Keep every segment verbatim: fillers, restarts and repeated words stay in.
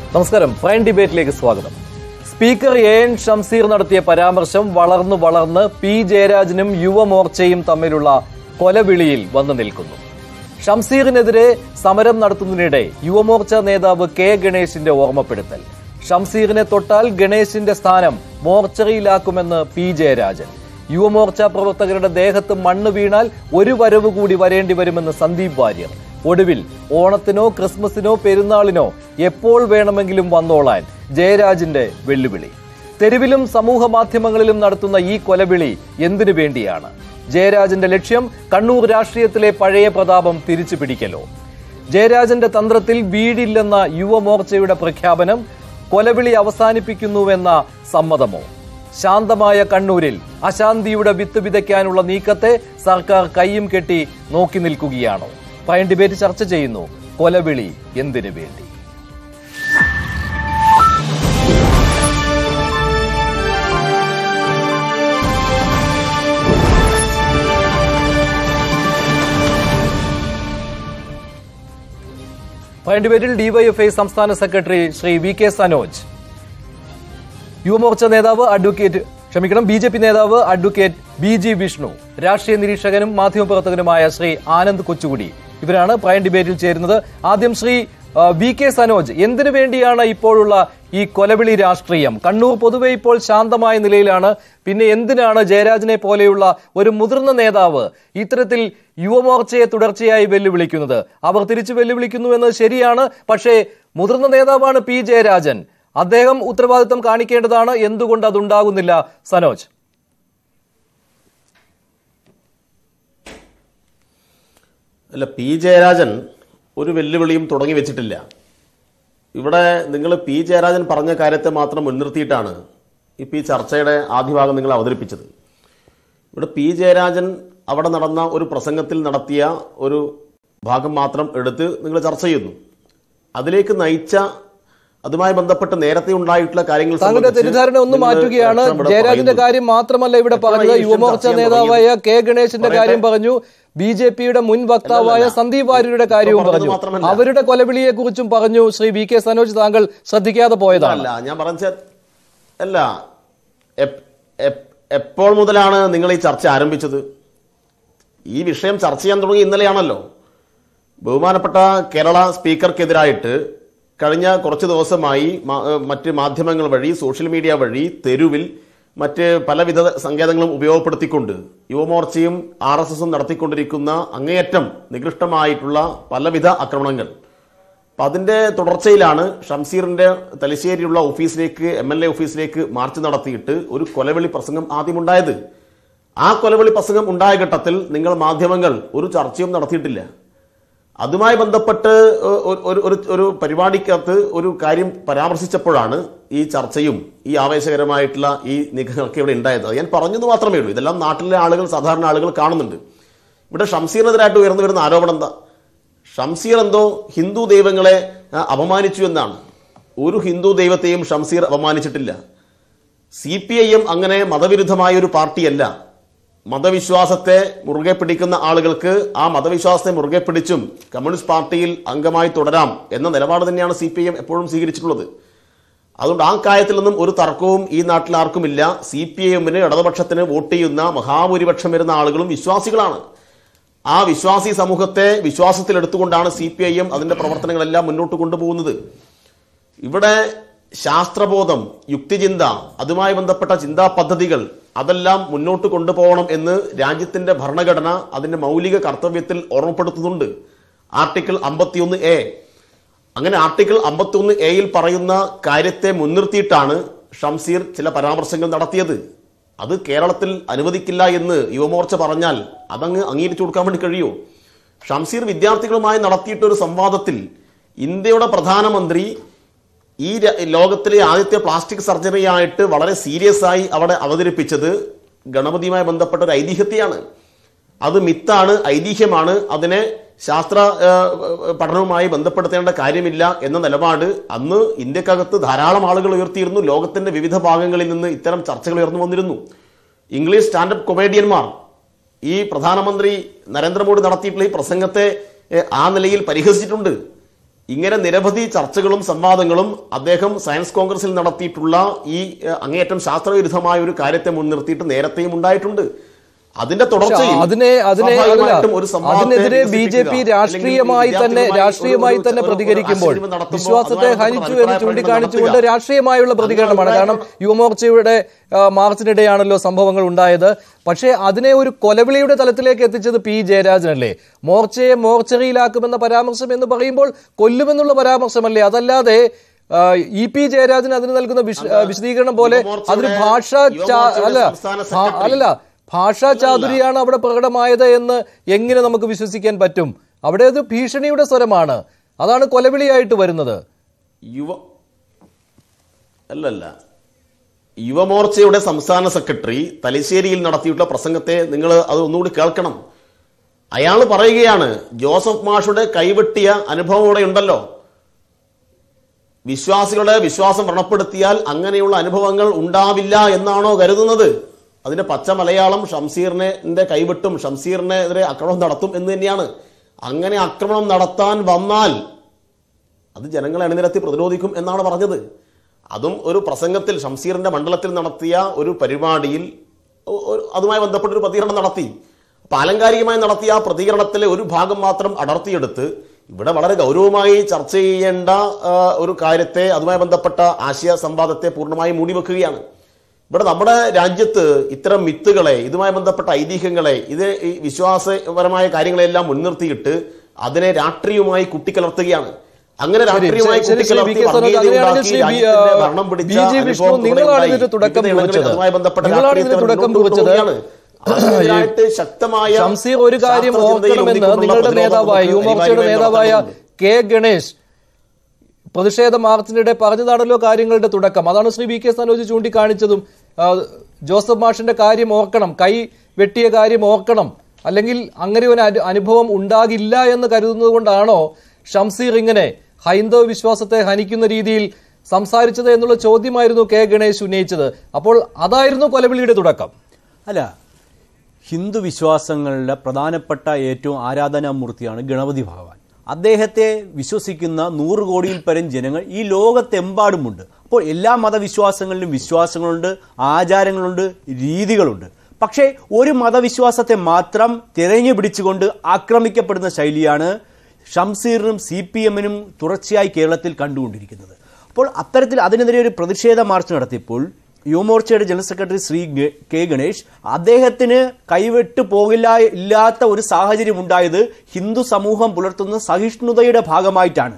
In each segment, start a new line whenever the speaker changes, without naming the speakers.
നമസ്കാരം. പ്രൈം ഡിബേറ്റിലേക്ക് സ്വാഗതം. Speaker A N Shamseer നടത്തിയ പരാമർശം വളർന്നു വളർന്ന് പി ജയരാജനും യുവമോർച്ചയും തമ്മിലുള്ള കൊലവിളിയിൽ വന്നു നിൽക്കുന്നു. ഷംസീറിനെതിരെ സമരം നടത്തുന്നതിനിടെ യുവമോർച്ച നേതാവ് കെ ഗണേശിന്റെ ഓർമ്മപ്പെടുത്തൽ. ഷംസീറിനെ തൊട്ടാൽ ഗണേശിന്റെ സ്ഥാനം മോർച്ചറിയിലാക്കുമെന്ന് പി ജയരാജൻ. യുവമോർച്ച പ്രവർത്തകരുടെ ദേഹത്ത് മണ്ണ് വീണാൽ ഒരു വരവ് കൂടി വരേണ്ടി വരുമെന്ന് സന്ദീപ് വാര്യർ. ഒടുവിൽ ഓണത്തിനോ ക്രിസ്മസിനോ പെരുന്നാളിനോ എപ്പോൾ വേണമെങ്കിലും വന്നോളാൻ ജയരാജിന്റെ വെല്ലുവിളി. തെരുവിലും സമൂഹ മാധ്യമങ്ങളിലും നടത്തുന്ന ഈ കൊലവിളി എന്തിനു വേണ്ടിയാണ്? ജയരാജന്റെ ലക്ഷ്യം കണ്ണൂർ രാഷ്ട്രീയത്തിലെ പഴയ പ്രതാപം തിരിച്ചു പിടിക്കലോ? ജയരാജന്റെ തന്ത്രത്തിൽ വീടില്ലെന്ന യുവമോർച്ചയുടെ പ്രഖ്യാപനം കൊലവിളി അവസാനിപ്പിക്കുന്നുവെന്ന സമ്മതമോ? ശാന്തമായ കണ്ണൂരിൽ അശാന്തിയുടെ വിത്ത് വിതയ്ക്കാനുള്ള നീക്കത്തെ സർക്കാർ കയ്യും കെട്ടി നോക്കി നിൽക്കുകയാണോ? പ്രൈം ഡിബേറ്റ് ചർച്ച ചെയ്യുന്നു കൊലവിളി എന്തിനു വേണ്ടി. പ്രൈം ഡിബേറ്റിൽ ഡിവൈഎഫ്ഐ സംസ്ഥാന secretary Shri V K Sanoj, Yuva Morcha നേതാവ് അഡ്വക്കേറ്റ് ക്ഷമിക്കണം ബി ജെ പി നേതാവ് അഡ്വക്കേറ്റ് ബി ജി വിഷ്ണു, രാഷ്ട്രീയ നിരീക്ഷകനും മാധ്യമപ്രവർത്തകനുമായ ശ്രീ ആനന്ദ് കൊച്ചുകുടി, ഇവരാണ് പ്രൈം ഡിബേറ്റിൽ ചേരുന്നത്. ആദ്യം ശ്രീ വി കെ സനോജ്, എന്തിനു വേണ്ടിയാണ് ഇപ്പോഴുള്ള ഈ കൊലവിളി രാഷ്ട്രീയം? കണ്ണൂർ പൊതുവെ ഇപ്പോൾ ശാന്തമായ നിലയിലാണ്. പിന്നെ എന്തിനാണ് ജയരാജനെ പോലെയുള്ള ഒരു മുതിർന്ന നേതാവ് ഇത്തരത്തിൽ യുവമോർച്ചയെ തുടർച്ചയായി വെല്ലുവിളിക്കുന്നത്? അവർ തിരിച്ചു വെല്ലുവിളിക്കുന്നു എന്നത് ശരിയാണ്. പക്ഷേ മുതിർന്ന നേതാവാണ് പി ജയരാജൻ. അദ്ദേഹം ഉത്തരവാദിത്തം കാണിക്കേണ്ടതാണ്. എന്തുകൊണ്ട് അതുണ്ടാകുന്നില്ല സനോജ്?
അല്ല, പി ജയരാജൻ ഒരു വെല്ലുവിളിയും തുടങ്ങി വെച്ചിട്ടില്ല. ഇവിടെ നിങ്ങൾ പി ജയരാജൻ പറഞ്ഞ കാര്യത്തെ മാത്രം മുൻനിർത്തിയിട്ടാണ് ഇപ്പം ഈ ചർച്ചയുടെ ആദ്യ ഭാഗം നിങ്ങൾ അവതരിപ്പിച്ചത്. ഇവിടെ പി ജയരാജൻ അവിടെ നടന്ന ഒരു പ്രസംഗത്തിൽ നടത്തിയ ഒരു ഭാഗം മാത്രം എടുത്ത് നിങ്ങൾ ചർച്ച ചെയ്യുന്നു. അതിലേക്ക് നയിച്ച അതുമായി ബന്ധപ്പെട്ട് നേരത്തെ ഉണ്ടായിട്ടുള്ള കാര്യങ്ങൾ
താങ്കളുടെ തെറ്റിദ്ധാരണ ഒന്ന് മാറ്റുകയാണ്. ജയരാജന്റെ കാര്യം മാത്രമല്ല ഇവിടെ പറഞ്ഞത്, യുവമോർച്ച നേതാവായ കെ ഗണേശിന്റെ കാര്യം പറഞ്ഞു, ബി ജെ പിയുടെ മുൻ വക്താവായ സന്ദീപ് വാര്യരുടെ കാര്യവും പറഞ്ഞു, അവരുടെ കൊലവിളിയെ കുറിച്ചും പറഞ്ഞു. ശ്രീ വി കെ സനോജ്, താങ്കൾ ശ്രദ്ധിക്കാതെ പോയതല്ല.
ഞാൻ പറഞ്ഞ അല്ല, എപ്പോൾ മുതലാണ് നിങ്ങൾ ഈ ചർച്ച ആരംഭിച്ചത്? ഈ വിഷയം ചർച്ച ചെയ്യാൻ തുടങ്ങി ഇന്നലെയാണല്ലോ. ബഹുമാനപ്പെട്ട കേരള സ്പീക്കർക്കെതിരായിട്ട് കഴിഞ്ഞ കുറച്ച് ദിവസമായി മറ്റ് മാധ്യമങ്ങൾ വഴി, സോഷ്യൽ മീഡിയ വഴി, തെരുവിൽ മറ്റ് പലവിധ സങ്കേതങ്ങളും ഉപയോഗപ്പെടുത്തിക്കൊണ്ട് യുവമോർച്ചയും ആർ എസ് എസും നടത്തിക്കൊണ്ടിരിക്കുന്ന അങ്ങേയറ്റം നികൃഷ്ടമായിട്ടുള്ള പലവിധ ആക്രമണങ്ങൾ. അപ്പം അതിൻ്റെ തുടർച്ചയിലാണ് ഷംസീറിൻ്റെ തലശ്ശേരിയുള്ള ഓഫീസിലേക്ക്, എം എൽ എ ഓഫീസിലേക്ക് മാർച്ച് നടത്തിയിട്ട് ഒരു കൊലവിളി പ്രസംഗം ആദ്യമുണ്ടായത്. ആ കൊലവിളി പ്രസംഗം ഉണ്ടായ ഘട്ടത്തിൽ നിങ്ങൾ മാധ്യമങ്ങൾ ഒരു ചർച്ചയും നടത്തിയിട്ടില്ല. അതുമായി ബന്ധപ്പെട്ട് ഒരു ഒരു പരിപാടിക്കകത്ത് ഒരു കാര്യം പരാമർശിച്ചപ്പോഴാണ് ഈ ചർച്ചയും ഈ ആവേശകരമായിട്ടുള്ള ഈ നീക്കങ്ങളൊക്കെ ഇവിടെ ഉണ്ടായത്. ഞാൻ പറഞ്ഞത് മാത്രമേ ഉള്ളൂ. ഇതെല്ലാം നാട്ടിലെ ആളുകൾ, സാധാരണ ആളുകൾ കാണുന്നുണ്ട്. ഇവിടെ ഷംസീറിനെതിരായിട്ട് ഉയർന്നു വരുന്ന ആരോപണം എന്താ? ഷംസീർ എന്തോ ഹിന്ദു ദൈവങ്ങളെ അപമാനിച്ചു എന്നാണ്. ഒരു ഹിന്ദു ദൈവത്തെയും ഷംസീർ അപമാനിച്ചിട്ടില്ല. സി പി ഐ എം അങ്ങനെ മതവിരുദ്ധമായ ഒരു പാർട്ടിയല്ല. മതവിശ്വാസത്തെ മുറുകെ പിടിക്കുന്ന ആളുകൾക്ക് ആ മതവിശ്വാസത്തെ മുറുകെ പിടിച്ചും കമ്മ്യൂണിസ്റ്റ് പാർട്ടിയിൽ അംഗമായി തുടരാം എന്ന നിലപാട് തന്നെയാണ് സി പി ഐ എം എപ്പോഴും സ്വീകരിച്ചിട്ടുള്ളത്. അതുകൊണ്ട് ആ കാര്യത്തിൽ നിന്നും ഒരു തർക്കവും ഈ നാട്ടിൽ ആർക്കുമില്ല. സി പി ഐ എമ്മിന്, ഇടതുപക്ഷത്തിന് വോട്ട് ചെയ്യുന്ന മഹാഭൂരിപക്ഷം വരുന്ന ആളുകളും വിശ്വാസികളാണ്. ആ വിശ്വാസി സമൂഹത്തെ വിശ്വാസത്തിലെടുത്തുകൊണ്ടാണ് സി പി ഐ എം അതിൻ്റെ പ്രവർത്തനങ്ങളെല്ലാം മുന്നോട്ട് കൊണ്ടുപോകുന്നത്. ഇവിടെ ശാസ്ത്രബോധം, യുക്തിചിന്ത, അതുമായി ബന്ധപ്പെട്ട ചിന്താ പദ്ധതികൾ അതെല്ലാം മുന്നോട്ട് കൊണ്ടുപോകണം എന്ന് രാജ്യത്തിന്റെ ഭരണഘടന അതിന്റെ മൗലിക കർത്തവ്യത്തിൽ ഓർമ്മപ്പെടുത്തുന്നുണ്ട്. ആർട്ടിക്കിൾ അമ്പത്തിയൊന്ന് എ. അങ്ങനെ ആർട്ടിക്കിൾ അമ്പത്തിയൊന്ന് എയിൽ പറയുന്ന കാര്യത്തെ മുൻനിർത്തിയിട്ടാണ് ഷംസീർ ചില പരാമർശങ്ങൾ നടത്തിയത്. അത് കേരളത്തിൽ അനുവദിക്കില്ല എന്ന് യുവമോർച്ച പറഞ്ഞാൽ അതങ്ങ് അംഗീകരിച്ചു കൊടുക്കാൻ വേണ്ടി കഴിയുമോ? ഷംസീർ വിദ്യാർത്ഥികളുമായി നടത്തിയിട്ടൊരു സംവാദത്തിൽ ഇന്ത്യയുടെ പ്രധാനമന്ത്രി ഈ ലോകത്തിലെ ആദ്യത്തെ പ്ലാസ്റ്റിക് സർജറി ആയിട്ട് വളരെ സീരിയസ് ആയി അവിടെ അവതരിപ്പിച്ചത് ഗണപതിയുമായി ബന്ധപ്പെട്ട ഒരു ഐതിഹ്യത്തെയാണ്. അത് മിത്താണ്, ഐതിഹ്യമാണ്, അതിനെ ശാസ്ത്ര പഠനവുമായി ബന്ധപ്പെടുത്തേണ്ട കാര്യമില്ല എന്ന നിലപാട് അന്ന് ഇന്ത്യക്കകത്ത് ധാരാളം ആളുകൾ ഉയർത്തിയിരുന്നു. ലോകത്തിന്റെ വിവിധ ഭാഗങ്ങളിൽ നിന്ന് ഇത്തരം ചർച്ചകൾ ഉയർന്നു വന്നിരുന്നു. ഇംഗ്ലീഷ് സ്റ്റാൻഡപ്പ് കൊമേഡിയന്മാർ ഈ പ്രധാനമന്ത്രി നരേന്ദ്രമോദി നടത്തിയിട്ടുള്ള ഈ പ്രസംഗത്തെ ആ നിലയിൽ പരിഹസിച്ചിട്ടുണ്ട്. ഇങ്ങനെ നിരവധി ചർച്ചകളും സംവാദങ്ങളും അദ്ദേഹം സയൻസ് കോൺഗ്രസിൽ നടത്തിയിട്ടുള്ള ഈ അങ്ങേയറ്റം ശാസ്ത്രവിരുദ്ധമായ ഒരു കാര്യത്തെ മുൻനിർത്തിയിട്ട് നേരത്തെയും ഉണ്ടായിട്ടുണ്ട്. അതിന്റെ തുടർച്ചയിൽ
അതിനെതിരെ ബി ജെ പി രാഷ്ട്രീയമായി തന്നെ രാഷ്ട്രീയമായി തന്നെ പ്രതികരിക്കുമ്പോൾ വിശ്വാസത്തെ ഹനിച്ചു എന്ന് ചൂണ്ടിക്കാണിച്ചുകൊണ്ട് രാഷ്ട്രീയമായുള്ള പ്രതികരണമാണ്. കാരണം യുവമോർച്ചയുടെ മാർച്ചിനിടെയാണല്ലോ സംഭവങ്ങൾ ഉണ്ടായത്. പക്ഷേ അതിനെ ഒരു കൊലവിളിയുടെ തലത്തിലേക്ക് എത്തിച്ചത് പി ജയരാജനല്ലേ? മോർച്ചയെ മോർച്ചറിയിലാക്കുമെന്ന പരാമർശം എന്ന് പറയുമ്പോൾ കൊല്ലുമെന്നുള്ള പരാമർശമല്ലേ? അതല്ലാതെ ഇ പി ജയരാജൻ അതിന് നൽകുന്ന വിശദീകരണം പോലെ അതിന് ഭാഷാ അല്ല അല്ലല്ല ഭാഷാ ചാതുരിയാണ് അവിടെ പ്രകടമായത് എന്ന് എങ്ങനെ നമുക്ക് വിശ്വസിക്കാൻ പറ്റും? അവിടെ അത് ഭീഷണിയുടെ സ്വരമാണ്. അതാണ് കൊലവിളിയായിട്ട് വരുന്നത്.
യുവ അല്ലല്ല യുവമോർച്ചയുടെ സംസ്ഥാന സെക്രട്ടറി തലശ്ശേരിയിൽ നടത്തിയിട്ടുള്ള പ്രസംഗത്തെ നിങ്ങൾ അത് ഒന്നുകൂടി കേൾക്കണം. അയാൾ പറയുകയാണ്, ജോസഫ് മാഷുടെ കൈവെട്ടിയ അനുഭവം ഉണ്ടല്ലോ, വിശ്വാസികളുടെ വിശ്വാസം വ്രണപ്പെടുത്തിയാൽ അങ്ങനെയുള്ള അനുഭവങ്ങൾ ഉണ്ടാവില്ല എന്നാണോ കരുതുന്നത്? അതിന്റെ പച്ച മലയാളം ഷംസീറിനെ കൈവിട്ടും ഷംസീറിനെതിരെ ആക്രമണം നടത്തും എന്ന് തന്നെയാണ്. അങ്ങനെ ആക്രമണം നടത്താൻ വന്നാൽ അത് ജനങ്ങളെ അണിനിരത്തി പ്രതിരോധിക്കും എന്നാണ് പറഞ്ഞത്. അതും ഒരു പ്രസംഗത്തിൽ ഷംസീറിന്റെ മണ്ഡലത്തിൽ നടത്തിയ ഒരു പരിപാടിയിൽ അതുമായി ബന്ധപ്പെട്ടൊരു പ്രതികരണം നടത്തി. അപ്പൊ ആലങ്കാരികമായി നടത്തിയ ആ പ്രതികരണത്തിലെ ഒരു ഭാഗം മാത്രം അടർത്തിയെടുത്ത് ഇവിടെ വളരെ ഗൗരവമായി ചർച്ച ചെയ്യേണ്ട ഒരു കാര്യത്തെ, അതുമായി ബന്ധപ്പെട്ട ആശയ സംവാദത്തെ പൂർണ്ണമായി മൂടിവെക്കുകയാണ്. ഇവിടെ നമ്മുടെ രാജ്യത്ത് ഇത്തരം മിത്തുകളെ, ഇതുമായി ബന്ധപ്പെട്ട ഐതിഹ്യങ്ങളെ, ഇത് ഈ വിശ്വാസപരമായ കാര്യങ്ങളെല്ലാം മുൻനിർത്തിയിട്ട് അതിനെ രാഷ്ട്രീയവുമായി കുട്ടിക്കലർത്തുകയാണ്. അങ്ങനെ രാഷ്ട്രീയമായി കുട്ടിക്കലർത്തി ഭരണം പിടിച്ച ശക്തമായ
ഷംസീർ ഒരു കാര്യം ഓർക്കണമെന്ന് നിങ്ങളുടെ നേതാവായ യുവമോർച്ചയുടെ നേതാവായ കെ ഗണേഷ് പ്രതിഷേധ മാർച്ചിനിടെ പറഞ്ഞതാണല്ലോ കാര്യങ്ങളുടെ തുടക്കം. അതാണ് ശ്രീ വി കെ സനോജ് ചൂണ്ടിക്കാണിച്ചതും. ജോസഫ് മാഷിന്റെ കാര്യം ഓർക്കണം, കൈ വെട്ടിയ കാര്യം ഓർക്കണം, അല്ലെങ്കിൽ അങ്ങനെ ഒരു അനുഭവം ഉണ്ടാകില്ല എന്ന് കരുതുന്നത് കൊണ്ടാണോ ഷംസീർ ഇങ്ങനെ ഹൈന്ദവ വിശ്വാസത്തെ ഹനിക്കുന്ന രീതിയിൽ സംസാരിച്ചത് എന്നുള്ള ചോദ്യമായിരുന്നു കെ ഗണേശ് ഉന്നയിച്ചത്. അപ്പോൾ അതായിരുന്നു കൊലവിളിയുടെ തുടക്കം.
അല്ല, ഹിന്ദു വിശ്വാസങ്ങളുടെ പ്രധാനപ്പെട്ട ഏറ്റവും ആരാധനാമൂർത്തിയാണ് ഗണപതി ഭഗവാൻ. അദ്ദേഹത്തെ വിശ്വസിക്കുന്ന നൂറ് കോടിയിൽ പരം ജനങ്ങൾ ഈ ലോകത്തെമ്പാടുമുണ്ട്. അപ്പോൾ എല്ലാ മതവിശ്വാസങ്ങളിലും വിശ്വാസങ്ങളുണ്ട്, ആചാരങ്ങളുണ്ട്, രീതികളുണ്ട്. പക്ഷേ ഒരു മതവിശ്വാസത്തെ മാത്രം തിരഞ്ഞു പിടിച്ചുകൊണ്ട് ആക്രമിക്കപ്പെടുന്ന ശൈലിയാണ് ഷംസീറിനും സി പി എമ്മിനും തുടർച്ചയായി കേരളത്തിൽ കണ്ടുകൊണ്ടിരിക്കുന്നത്. അപ്പോൾ അത്തരത്തിൽ അതിനെതിരെ ഒരു പ്രതിഷേധ മാർച്ച് നടത്തിയപ്പോൾ യുവമോർച്ചയുടെ general secretary Shri K Ganesh അദ്ദേഹത്തിന് കൈവിട്ടു പോകില്ല ഇല്ലാത്ത ഒരു സാഹചര്യം ഉണ്ടായത് ഹിന്ദു സമൂഹം പുലർത്തുന്ന സഹിഷ്ണുതയുടെ ഭാഗമായിട്ടാണ്.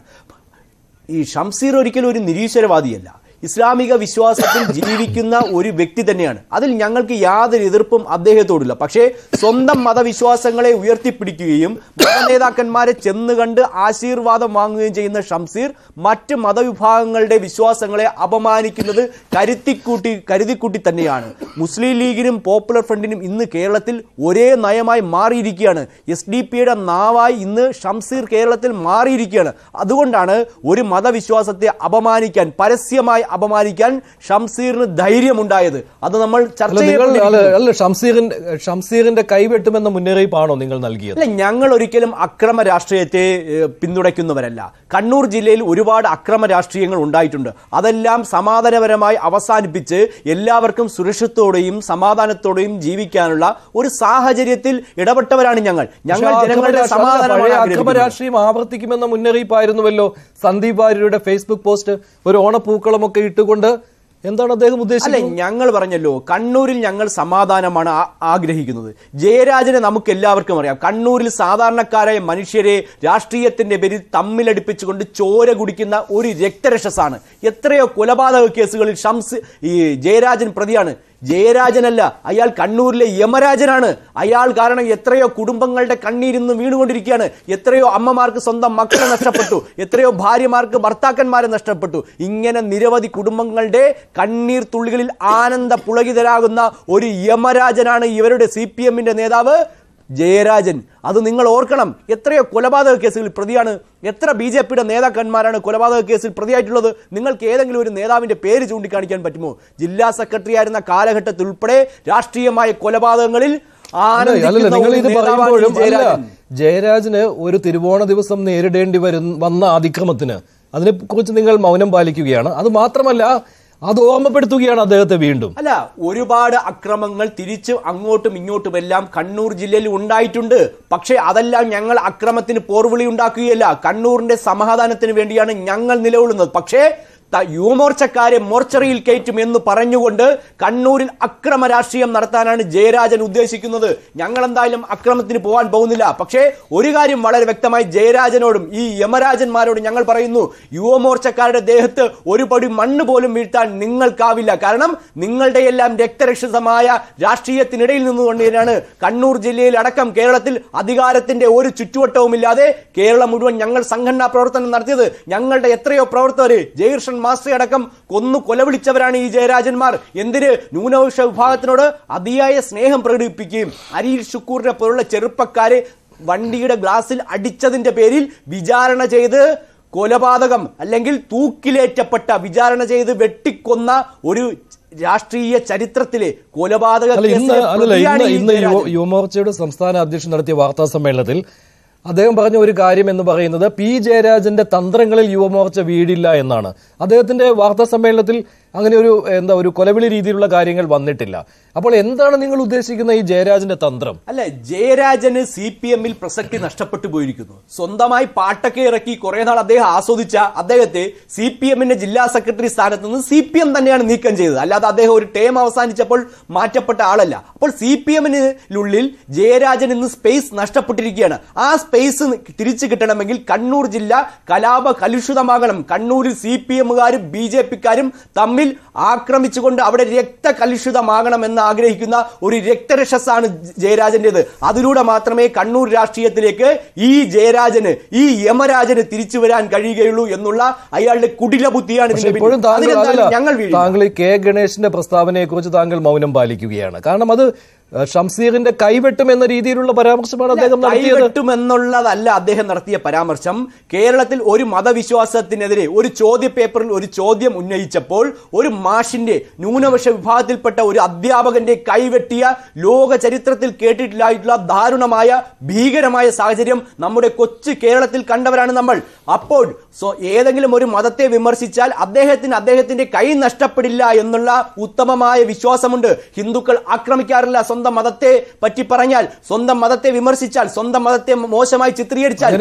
ഈ ഷംസീർ ഒരിക്കലും ഒരു നിരീശ്വരവാദിയല്ല, ഇസ്ലാമിക വിശ്വാസത്തിൽ ജീവിക്കുന്ന ഒരു വ്യക്തി തന്നെയാണ്. അതിൽ ഞങ്ങൾക്ക് യാതൊരു എതിർപ്പും അദ്ദേഹത്തോടില്ല. പക്ഷേ സ്വന്തം മതവിശ്വാസങ്ങളെ ഉയർത്തിപ്പിടിക്കുകയും മതനേതാക്കന്മാരെ ചെന്ന് കണ്ട് ആശീർവാദം വാങ്ങുകയും ചെയ്യുന്ന ഷംസീർ മറ്റ് മതവിഭാഗങ്ങളുടെ വിശ്വാസങ്ങളെ അപമാനിക്കുന്നത് കരുത്തിക്കൂട്ടി കരുതിക്കൂട്ടി തന്നെയാണ്. മുസ്ലിം ലീഗിനും പോപ്പുലർ ഫ്രണ്ടിനും ഇന്ന് കേരളത്തിൽ ഒരേ നയമായി മാറിയിരിക്കുകയാണ്. എസ് ഡി പിയുടെ നാവായി ഇന്ന് ഷംസീർ കേരളത്തിൽ മാറിയിരിക്കുകയാണ്. അതുകൊണ്ടാണ് ഒരു മതവിശ്വാസത്തെ അപമാനിക്കാൻ, പരസ്യമായി അപമാനിക്കാൻ ഷംസീറിന് ധൈര്യമുണ്ടായത്. അത് നമ്മൾ ചർച്ച
ചെയ്യപ്പെടും. ഷംസീറിന്റെ കൈവെട്ടുമെന്ന മുന്നറിയിപ്പാണോ നിങ്ങൾ നൽകിയത്?
അല്ല, ഞങ്ങൾ ഒരിക്കലും അക്രമ രാഷ്ട്രീയത്തെ പിന്തുണയ്ക്കുന്നവരല്ല. കണ്ണൂർ ജില്ലയിൽ ഒരുപാട് അക്രമ രാഷ്ട്രീയങ്ങൾ ഉണ്ടായിട്ടുണ്ട്. അതെല്ലാം സമാധാനപരമായി അവസാനിപ്പിച്ച് എല്ലാവർക്കും സുരക്ഷിതത്തോടെയും സമാധാനത്തോടെയും ജീവിക്കാനുള്ള ഒരു സാഹചര്യത്തിൽ ഇടപെട്ടവരാണ് ഞങ്ങൾ. ഞങ്ങൾ ജനങ്ങളുടെ സമാധാനമാണ്.
അക്രമ രാഷ്ട്രീയം ആവർത്തിക്കുമെന്ന മുന്നറിയിപ്പായിരുന്നുവല്ലോ സന്ദീപ് വാര്യരുടെ ഫേസ്ബുക്ക് പോസ്റ്റ്. ഒരു ഓണപ്പൂക്കളമൊക്കെ ഇട്ടുകൊണ്ട് എന്താണ് അദ്ദേഹം ഉദ്ദേശിച്ചത്?
അല്ലെ, ഞങ്ങൾ പറഞ്ഞല്ലോ കണ്ണൂരിൽ ഞങ്ങൾ സമാധാനമാണ് ആഗ്രഹിക്കുന്നത്. ജയരാജനെ നമുക്ക് എല്ലാവർക്കും അറിയാം. കണ്ണൂരിൽ സാധാരണക്കാരായ മനുഷ്യരെ രാഷ്ട്രീയത്തിന്റെ പേരിൽ തമ്മിലടിപ്പിച്ചുകൊണ്ട് ചോര കുടിക്കുന്ന ഒരു രക്തരക്ഷസാണ്. എത്രയോ കൊലപാതക കേസുകളിൽ ഷംസ് ഈ ജയരാജൻ പ്രതിയാണ്. ജയരാജനല്ല, അയാൾ കണ്ണൂരിലെ യമരാജനാണ്. അയാൾ കാരണം എത്രയോ കുടുംബങ്ങളുടെ കണ്ണീരിന്ന് വീണുകൊണ്ടിരിക്കുകയാണ്. എത്രയോ അമ്മമാർക്ക് സ്വന്തം മക്കളെ നഷ്ടപ്പെട്ടു, എത്രയോ ഭാര്യമാർക്ക് ഭർത്താക്കന്മാരെ നഷ്ടപ്പെട്ടു. ഇങ്ങനെ നിരവധി കുടുംബങ്ങളുടെ കണ്ണീർ തുള്ളികളിൽ ആനന്ദ പുളകിതരാകുന്ന ഒരു യമരാജനാണ് ഇവരുടെ സി പി എമ്മിന്റെ നേതാവ് ജയരാജൻ. അത് നിങ്ങൾ ഓർക്കണം. എത്രയോ കൊലപാതക കേസുകളിൽ പ്രതിയാണ്. എത്ര ബി ജെ പിയുടെ നേതാക്കന്മാരാണ് കൊലപാതക കേസിൽ പ്രതിയായിട്ടുള്ളത്? നിങ്ങൾക്ക് ഏതെങ്കിലും ഒരു നേതാവിന്റെ പേര് ചൂണ്ടിക്കാണിക്കാൻ പറ്റുമോ? ജില്ലാ സെക്രട്ടറി ആയിരുന്ന കാലഘട്ടത്തിൽ ഉൾപ്പെടെ രാഷ്ട്രീയമായ കൊലപാതകങ്ങളിൽ
ജയരാജന് ഒരു തിരുവോണ ദിവസം നേരിടേണ്ടി വരുന്ന വന്ന അതിക്രമത്തിന് അതിനെക്കുറിച്ച് നിങ്ങൾ മൗനം പാലിക്കുകയാണ്. അത് മാത്രമല്ല, അത് ഓർമ്മപ്പെടുത്തുകയാണ് അദ്ദേഹത്തെ വീണ്ടും.
അല്ല, ഒരുപാട് അക്രമങ്ങൾ തിരിച്ച് അങ്ങോട്ടും ഇങ്ങോട്ടും എല്ലാം കണ്ണൂർ ജില്ലയിൽ ഉണ്ടായിട്ടുണ്ട്. പക്ഷേ അതെല്ലാം ഞങ്ങൾ അക്രമത്തിന് പോർവിളി ഉണ്ടാക്കുകയല്ല. കണ്ണൂരിന്റെ സമാധാനത്തിന് വേണ്ടിയാണ് ഞങ്ങൾ നിലകൊള്ളുന്നത്. പക്ഷേ യുവമോർച്ചക്കാരെ മോർച്ചറിയിൽ കയറ്റും എന്ന് പറഞ്ഞുകൊണ്ട് കണ്ണൂരിൽ അക്രമ രാഷ്ട്രീയം നടത്താനാണ് ജയരാജൻ ഉദ്ദേശിക്കുന്നത്. ഞങ്ങൾ എന്തായാലും അക്രമത്തിന് പോകാൻ പോകുന്നില്ല. പക്ഷേ ഒരു കാര്യം വളരെ വ്യക്തമായി ജയരാജനോടും ഈ യമരാജന്മാരോടും ഞങ്ങൾ പറയുന്നു, യുവമോർച്ചക്കാരുടെ ദേഹത്ത് ഒരു പടി മണ്ണ് പോലും വീഴ്ത്താൻ നിങ്ങൾക്കാവില്ല. കാരണം നിങ്ങളുടെ എല്ലാം രക്തരക്ഷിതമായ രാഷ്ട്രീയത്തിനിടയിൽ നിന്നുകൊണ്ട് തന്നെയാണ് കണ്ണൂർ ജില്ലയിൽ അടക്കം കേരളത്തിൽ അധികാരത്തിന്റെ ഒരു ചുറ്റുവട്ടവുമില്ലാതെ കേരളം മുഴുവൻ ഞങ്ങൾ സംഘടനാ പ്രവർത്തനം നടത്തിയത്. ഞങ്ങളുടെ എത്രയോ പ്രവർത്തകർ ജയകൃഷ്ണൻ മാസ്റ്റർ അടക്കം കൊന്നു കൊലവിളിച്ചവരാണ് ഈ ജയരാജന്മാർ. എന്തിന്? ന്യൂനപക്ഷ വിഭാഗത്തിനോട് അതിയായ സ്നേഹം പ്രകടിപ്പിക്കുകയും അരിയിൽ ഷുക്കൂറിനെ പോലുള്ള ചെറുപ്പക്കാരെ വണ്ടിയുടെ ഗ്ലാസിൽ അടിച്ചതിന്റെ പേരിൽ വിചാരണ ചെയ്ത് കൊലപാതകം അല്ലെങ്കിൽ തൂക്കിലേറ്റപ്പെട്ട വിചാരണ ചെയ്ത് വെട്ടിക്കൊന്ന ഒരു രാഷ്ട്രീയ ചരിത്രത്തിലെ കൊലപാതക
ഇന്ന് യുവമോർച്ചയുടെ സംസ്ഥാന അധ്യക്ഷൻ നടത്തിയ വാർത്താ സമ്മേളനത്തിൽ അദ്ദേഹം പറഞ്ഞ ഒരു കാര്യം എന്ന് പറയുന്നത് പി ജയരാജന്റെ തന്ത്രങ്ങളിൽ യുവമോർച്ച വീടില്ല എന്നാണ്. അദ്ദേഹത്തിന്റെ വാർത്താ സമ്മേളനത്തിൽ അങ്ങനെ ഒരു എന്താ ഒരു കൊലവിളി രീതിയിലുള്ള കാര്യങ്ങൾ വന്നിട്ടില്ല. അപ്പോൾ എന്താണ് നിങ്ങൾ ഉദ്ദേശിക്കുന്ന ഈ ജയരാജന്റെ തന്ത്രം?
അല്ല, ജയരാജന് സി പി എമ്മിൽ പ്രസക്തി നഷ്ടപ്പെട്ടു പോയിരിക്കുന്നു. സ്വന്തമായി പാട്ടൊക്കെ ഇറക്കി കുറെ നാൾ അദ്ദേഹം ആസ്വദിച്ച അദ്ദേഹത്തെ സി പി എമ്മിന്റെ ജില്ലാ സെക്രട്ടറി സ്ഥാനത്ത് നിന്ന് സി പി എം തന്നെയാണ് നീക്കം ചെയ്തത്. അല്ലാതെ അദ്ദേഹം ഒരു ടേം അവസാനിച്ചപ്പോൾ മാറ്റപ്പെട്ട ആളല്ല. അപ്പോൾ സി പി എമ്മിനുള്ളിൽ ജയരാജൻ ഇന്ന് സ്പേസ് നഷ്ടപ്പെട്ടിരിക്കുകയാണ്. ആ സ്പേസ് തിരിച്ചു കിട്ടണമെങ്കിൽ കണ്ണൂർ ജില്ല കലാപ കലുഷിതമാകണം. കണ്ണൂരിൽ സി പി എമ്മുകാരും ബി ജെ പിക്കാരും തമ്മിൽ ആക്രമിച്ചുകൊണ്ട് അവിടെ രക്തകലുഷിതമാകണമെന്ന് ആഗ്രഹിക്കുന്ന ഒരു രക്തരക്ഷസാണ് ജയരാജന്റേത്. അതിലൂടെ മാത്രമേ കണ്ണൂർ രാഷ്ട്രീയത്തിലേക്ക് ഈ ജയരാജന് ഈ യമരാജന് തിരിച്ചു വരാൻ കഴിയുകയുള്ളൂ എന്നുള്ള അയാളുടെ കുടില ബുദ്ധിയാണ്.
ഞങ്ങൾ താങ്കൾ കെ ഗണേഷിന്റെ പ്രസ്താവനയെ കുറിച്ച് താങ്കൾ മൗനം പാലിക്കുകയാണ്. കാരണം അത് ഷംസീറിന്റെ കൈവെട്ടും എന്ന രീതിയിലുള്ള പരാമർശമാണ് അദ്ദേഹം നടത്തിയത്.
കൈവെട്ടുമെന്നുള്ളതല്ല അദ്ദേഹം നടത്തിയ പരാമർശം. കേരളത്തിൽ ഒരു മതവിശ്വാസത്തിനെതിരെ ഒരു ചോദ്യ പേപ്പറിൽ ഒരു ചോദ്യം ഉന്നയിച്ചപ്പോൾ ഒരു മാഷിന്റെ ന്യൂനപക്ഷ വിഭാഗത്തിൽപ്പെട്ട ഒരു അധ്യാപകന്റെ കൈവെട്ടിയ ലോക ചരിത്രത്തിൽ കേട്ടിട്ടില്ലായിട്ടുള്ള ദാരുണമായ ഭീകരമായ സാഹചര്യം നമ്മുടെ കൊച്ചു കേരളത്തിൽ കണ്ടവരാണ് നമ്മൾ. അപ്പോൾ ഏതെങ്കിലും ഒരു മതത്തെ വിമർശിച്ചാൽ അദ്ദേഹത്തിന് അദ്ദേഹത്തിന്റെ കൈ നഷ്ടപ്പെടില്ല എന്നുള്ള ഉത്തമമായ വിശ്വാസമുണ്ട്. ഹിന്ദുക്കൾ ആക്രമിക്കാറില്ല. സ്വന്തം മതത്തെ പറ്റി പറഞ്ഞാൽ, സ്വന്തം മതത്തെ വിമർശിച്ചാൽ, സ്വന്തം മതത്തെ മോശമായി ചിത്രീകരിച്ചാൽ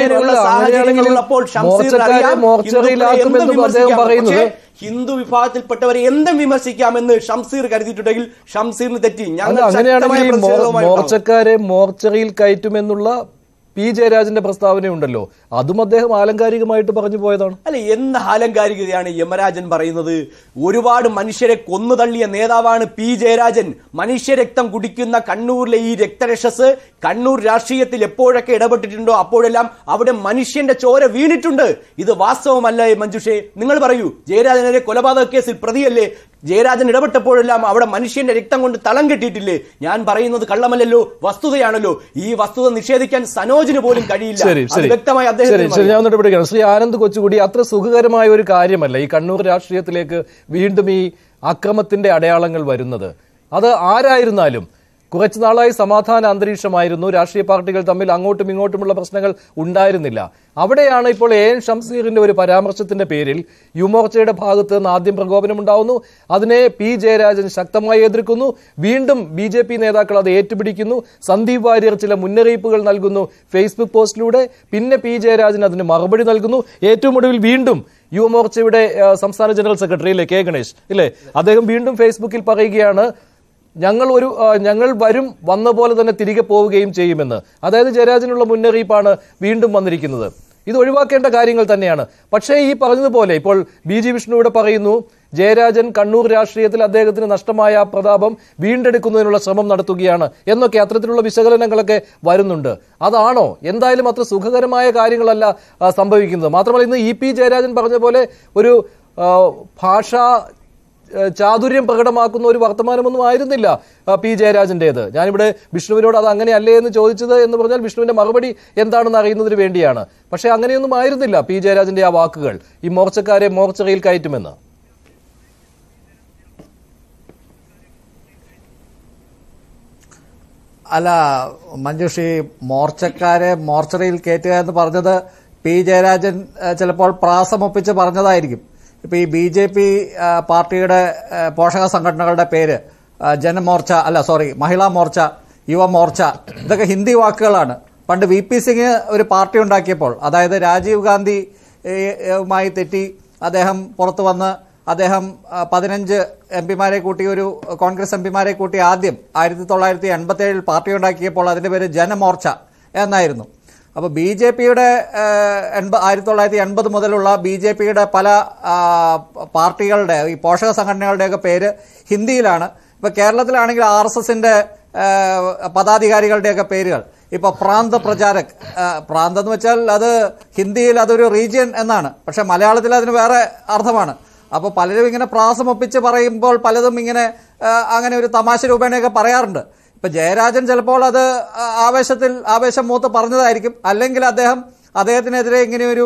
ഹിന്ദു വിഭാഗത്തിൽപ്പെട്ടവരെ എന്തും വിമർശിക്കാമെന്ന് ഷംസീർ കരുതിയിട്ടുണ്ടെങ്കിൽ ഷംസീറിന് തെറ്റി.
അങ്ങനെയാണെങ്കിൽ മോർച്ചക്കാരെ മോർച്ചറിയിൽ കയറ്റുമെന്നുള്ള പി ജയരാജന്റെ പ്രസ്താവനയുണ്ടല്ലോ, അതും അദ്ദേഹം ആലങ്കാരികമായിട്ട് പറഞ്ഞു പോയതാണ്.
അല്ല, എന്ത് ആലങ്കാരികതയാണ് യമരാജൻ പറയുന്നത്? ഒരുപാട് മനുഷ്യരെ കൊന്നു തള്ളിയ നേതാവാണ് പി ജയരാജൻ. മനുഷ്യരക്തം കുടിക്കുന്ന കണ്ണൂരിലെ ഈ രക്തരക്ഷസ് കണ്ണൂർ രാഷ്ട്രീയത്തിൽ എപ്പോഴൊക്കെ ഇടപെട്ടിട്ടുണ്ടോ അപ്പോഴെല്ലാം അവിടെ മനുഷ്യന്റെ ചോര വീണിട്ടുണ്ട്. ഇത് വാസ്തവമല്ലേ മഞ്ജുഷേ? നിങ്ങൾ പറയൂ. ജയരാജനെ കൊലപാതക കേസിൽ പ്രതിയല്ലേ? ജയരാജൻ ഇടപെട്ടപ്പോഴെല്ലാം അവിടെ മനുഷ്യന്റെ രക്തം കൊണ്ട് തളം കെട്ടിയിട്ടില്ലേ? ഞാൻ പറയുന്നത് കള്ളമല്ലല്ലോ, വസ്തുതയാണല്ലോ. ഈ വസ്തുത നിഷേധിക്കാൻ സനോജിന് പോലും കഴിയില്ല. വ്യക്തമായി അദ്ദേഹം
ശ്രീ ആനന്ദ് കൊച്ചുകൂടി അത്ര സുഖകരമായ ഒരു കാര്യമല്ല ഈ കണ്ണൂർ രാഷ്ട്രീയത്തിലേക്ക് വീണ്ടും ഈ അക്രമത്തിന്റെ അടയാളങ്ങൾ വരുന്നത്. അത് ആരായിരുന്നാലും കുറച്ചു നാളായി സമാധാന അന്തരീക്ഷമായിരുന്നു. രാഷ്ട്രീയ പാർട്ടികൾ തമ്മിൽ അങ്ങോട്ടും ഇങ്ങോട്ടുമുള്ള പ്രശ്നങ്ങൾ ഉണ്ടായിരുന്നില്ല. അവിടെയാണ് ഇപ്പോൾ എ എൻ ഷംസീറിന്റെ ഒരു പരാമർശത്തിന്റെ പേരിൽ യുവമോർച്ചയുടെ ഭാഗത്ത് നിന്ന് ആദ്യം പ്രകോപനമുണ്ടാവുന്നു. അതിനെ പി ജയരാജൻ ശക്തമായി എതിർക്കുന്നു. വീണ്ടും ബി ജെ പി നേതാക്കൾ അത് ഏറ്റുപിടിക്കുന്നു. സന്ദീപ് വാര്യർ ചില മുന്നറിയിപ്പുകൾ നൽകുന്നു ഫേസ്ബുക്ക് പോസ്റ്റിലൂടെ. പിന്നെ പി ജയരാജൻ അതിന് മറുപടി നൽകുന്നു. ഏറ്റവും ഒടുവിൽ വീണ്ടും യുവമോർച്ചയുടെ സംസ്ഥാന ജനറൽ സെക്രട്ടറി ഇല്ലേ കെ ഗണേഷ് ഇല്ലേ, അദ്ദേഹം വീണ്ടും ഫേസ്ബുക്കിൽ പറയുകയാണ് ഞങ്ങൾ ഒരു ഞങ്ങൾ വരും വന്ന പോലെ തന്നെ തിരികെ പോവുകയും ചെയ്യുമെന്ന്. അതായത് ജയരാജനുള്ള മുന്നറിയിപ്പാണ് വീണ്ടും വന്നിരിക്കുന്നത്. ഇത് ഒഴിവാക്കേണ്ട കാര്യങ്ങൾ തന്നെയാണ്. പക്ഷേ ഈ പറഞ്ഞതുപോലെ ഇപ്പോൾ ബി ജി വിഷ്ണുവിടെ പറയുന്നു ജയരാജൻ കണ്ണൂർ രാഷ്ട്രീയത്തിൽ അദ്ദേഹത്തിന് നഷ്ടമായ പ്രതാപം വീണ്ടെടുക്കുന്നതിനുള്ള ശ്രമം നടത്തുകയാണ് എന്നൊക്കെ അത്തരത്തിലുള്ള വിശകലനങ്ങളൊക്കെ വരുന്നുണ്ട്. അതാണോ? എന്തായാലും അത്ര സുഖകരമായ കാര്യങ്ങളല്ല സംഭവിക്കുന്നത്. മാത്രമല്ല ഇന്ന് ഇ പി ജയരാജൻ പറഞ്ഞ പോലെ ഒരു ഭാഷാ ചാതുര്യം പ്രകടമാക്കുന്ന ഒരു വർത്തമാനമൊന്നും ആയിരുന്നില്ല പി ജയരാജന്റേത്. ഞാനിവിടെ വിഷ്ണുവിനോട് അത് അങ്ങനെയല്ലേ എന്ന് ചോദിച്ചത് എന്ന് പറഞ്ഞാൽ വിഷ്ണുവിന്റെ മറുപടി എന്താണെന്ന് അറിയുന്നതിന് വേണ്ടിയാണ്. പക്ഷെ അങ്ങനെയൊന്നും ആയിരുന്നില്ല പി ജയരാജന്റെ ആ വാക്കുകൾ, ഈ മോർച്ചക്കാരെ മോർച്ചറിയിൽ കയറ്റുമെന്ന്.
അല്ല മഞ്ജുഷി, മോർച്ചക്കാരെ മോർച്ചറിയിൽ കയറ്റുക എന്ന് പറഞ്ഞത് പി ജയരാജൻ ചിലപ്പോൾ പ്രാസമൊപ്പിച്ച് പറഞ്ഞതായിരിക്കും. ഇപ്പൊ ഈ ബി ജെ പി പാർട്ടിയുടെ പോഷക സംഘടനകളുടെ പേര് ജനമോർച്ച, അല്ല സോറി മഹിളാ മോർച്ച, യുവമോർച്ച, ഇതൊക്കെ ഹിന്ദി വാക്കുകളാണ്. പണ്ട് വി പി സിംഗ് ഒരു പാർട്ടി ഉണ്ടാക്കിയപ്പോൾ, അതായത് രാജീവ് ഗാന്ധിയുമായി തെറ്റി അദ്ദേഹം പുറത്തു വന്ന് അദ്ദേഹം പതിനഞ്ച് എം പിമാരെ കൂട്ടി, ഒരു കോൺഗ്രസ് എം പിമാരെ കൂട്ടി ആദ്യം ആയിരത്തി തൊള്ളായിരത്തി എൺപത്തി ഏഴിൽ പാർട്ടി ഉണ്ടാക്കിയപ്പോൾ അതിന്റെ പേര് ജനമോർച്ച എന്നായിരുന്നു. അപ്പോൾ ബി ജെ പിയുടെ ആയിരത്തി തൊള്ളായിരത്തി എൺപത് മുതലുള്ള ബി ജെ പിയുടെ പല പാർട്ടികളുടെ ഈ പോഷക സംഘടനകളുടെയൊക്കെ പേര് ഹിന്ദിയിലാണ്. ഇപ്പൊ കേരളത്തിലാണെങ്കിൽ ആർ എസ് എസിന്റെ പദാധികാരികളുടെയൊക്കെ പേരുകൾ ഇപ്പൊ പ്രാന്ത പ്രചാരക്, പ്രാന്ത് എന്ന് വെച്ചാൽ അത് ഹിന്ദിയിൽ അതൊരു റീജിയൻ എന്നാണ്, പക്ഷെ മലയാളത്തിൽ അതിന് വേറെ അർത്ഥമാണ്. അപ്പോൾ പലരും ഇങ്ങനെ പ്രാസമൊപ്പിച്ച് പറയുമ്പോൾ പലതും ഇങ്ങനെ അങ്ങനെ ഒരു തമാശ രൂപേണയൊക്കെ പറയാറുണ്ട്. ഇപ്പൊ ജയരാജൻ ചിലപ്പോൾ അത് ആവേശത്തിൽ ആവേശം മൂത്ത് പറഞ്ഞതായിരിക്കും, അല്ലെങ്കിൽ അദ്ദേഹം അദ്ദേഹത്തിനെതിരെ ഇങ്ങനെയൊരു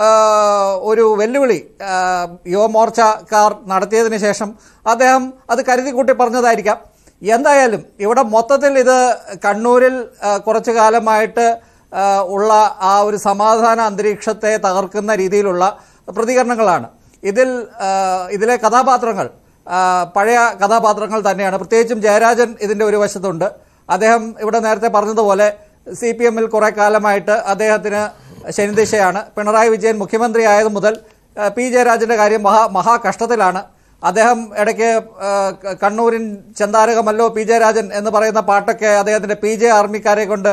ഒരു വെല്ലുവിളി യുവമോർച്ചക്കാർ നടത്തിയതിനു ശേഷം അദ്ദേഹം അത് കരുതി കൂട്ടി പറഞ്ഞതായിരിക്കാം. എന്തായാലും ഇവിടെ മൊത്തത്തിൽ ഇത് കണ്ണൂരിൽ കുറച്ചു കാലമായിട്ട് ഉള്ള ആ ഒരു സമാധാന അന്തരീക്ഷത്തെ തകർക്കുന്ന രീതിയിലുള്ള പ്രതികരണങ്ങളാണ്. ഇതിൽ ഇതിലെ കഥാപാത്രങ്ങൾ പഴയ കഥാപാത്രങ്ങൾ തന്നെയാണ്. പ്രത്യേകിച്ചും ജയരാജൻ ഇതിന്റെ ഒരു വശത്തുണ്ട്. അദ്ദേഹം ഇവിടെ നേരത്തെ പറഞ്ഞതുപോലെ സി പി എമ്മിൽ കുറെ കാലമായിട്ട് അദ്ദേഹത്തിന് ശനിദിശയാണ്. പിണറായി വിജയൻ മുഖ്യമന്ത്രി ആയത് മുതൽ പി ജയരാജന്റെ കാര്യം മഹാ മഹാകഷ്ടത്തിലാണ്. അദ്ദേഹം ഇടയ്ക്ക് കണ്ണൂരിൻ ചെന്താരകമല്ലോ പി ജയരാജൻ എന്ന് പറയുന്ന പാട്ടൊക്കെ അദ്ദേഹത്തിന്റെ പി ജെ ആർമിക്കാരെ കൊണ്ട്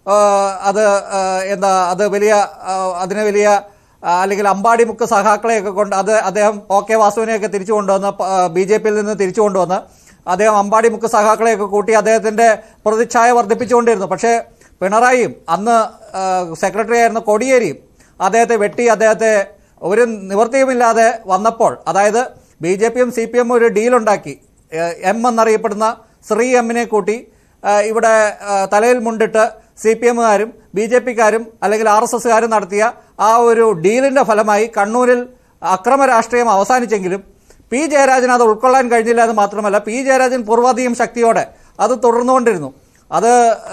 അത് എന്താ അത് വലിയ അതിന് വലിയ അല്ലെങ്കിൽ അമ്പാടി മുക്ക് സഹാക്കളെയൊക്കെ കൊണ്ട് അത് അദ്ദേഹം ഒ കെ വാസുവിനെയൊക്കെ തിരിച്ചു കൊണ്ടുവന്ന് ബി ജെ പിയിൽ നിന്ന് തിരിച്ചു കൊണ്ടുവന്ന് അദ്ദേഹം അമ്പാടി മുക്ക് സഹാക്കളെയൊക്കെ കൂട്ടി അദ്ദേഹത്തിന്റെ പ്രതിച്ഛായ വർദ്ധിപ്പിച്ചുകൊണ്ടിരുന്നു. പക്ഷേ പിണറായിയും അന്ന് സെക്രട്ടറി ആയിരുന്ന കോടിയേരിയും അദ്ദേഹത്തെ വെട്ടി അദ്ദേഹത്തെ ഒരു നിവൃത്തിയുമില്ലാതെ വന്നപ്പോൾ, അതായത് ബി ജെ പിയും സി പി എമ്മും ഒരു ഡീലുണ്ടാക്കി. എം എന്നറിയപ്പെടുന്ന ശ്രീ എമ്മിനെ കൂട്ടി ഇവിടെ തലയിൽ മുണ്ടിട്ട് സി പി എമ്മുകാരും ബി ജെ പിക്കാരും അല്ലെങ്കിൽ ആർ എസ് എസുകാരും നടത്തിയ ആ ഒരു ഡീലിന്റെ ഫലമായി കണ്ണൂരിൽ അക്രമ രാഷ്ട്രീയം അവസാനിച്ചെങ്കിലും പി ജയരാജൻ അത് ഉൾക്കൊള്ളാൻ കഴിഞ്ഞില്ല എന്ന് മാത്രമല്ല, പി ജയരാജൻ പൂർവാധികം ശക്തിയോടെ അത് തുടർന്നുകൊണ്ടിരുന്നു. അത്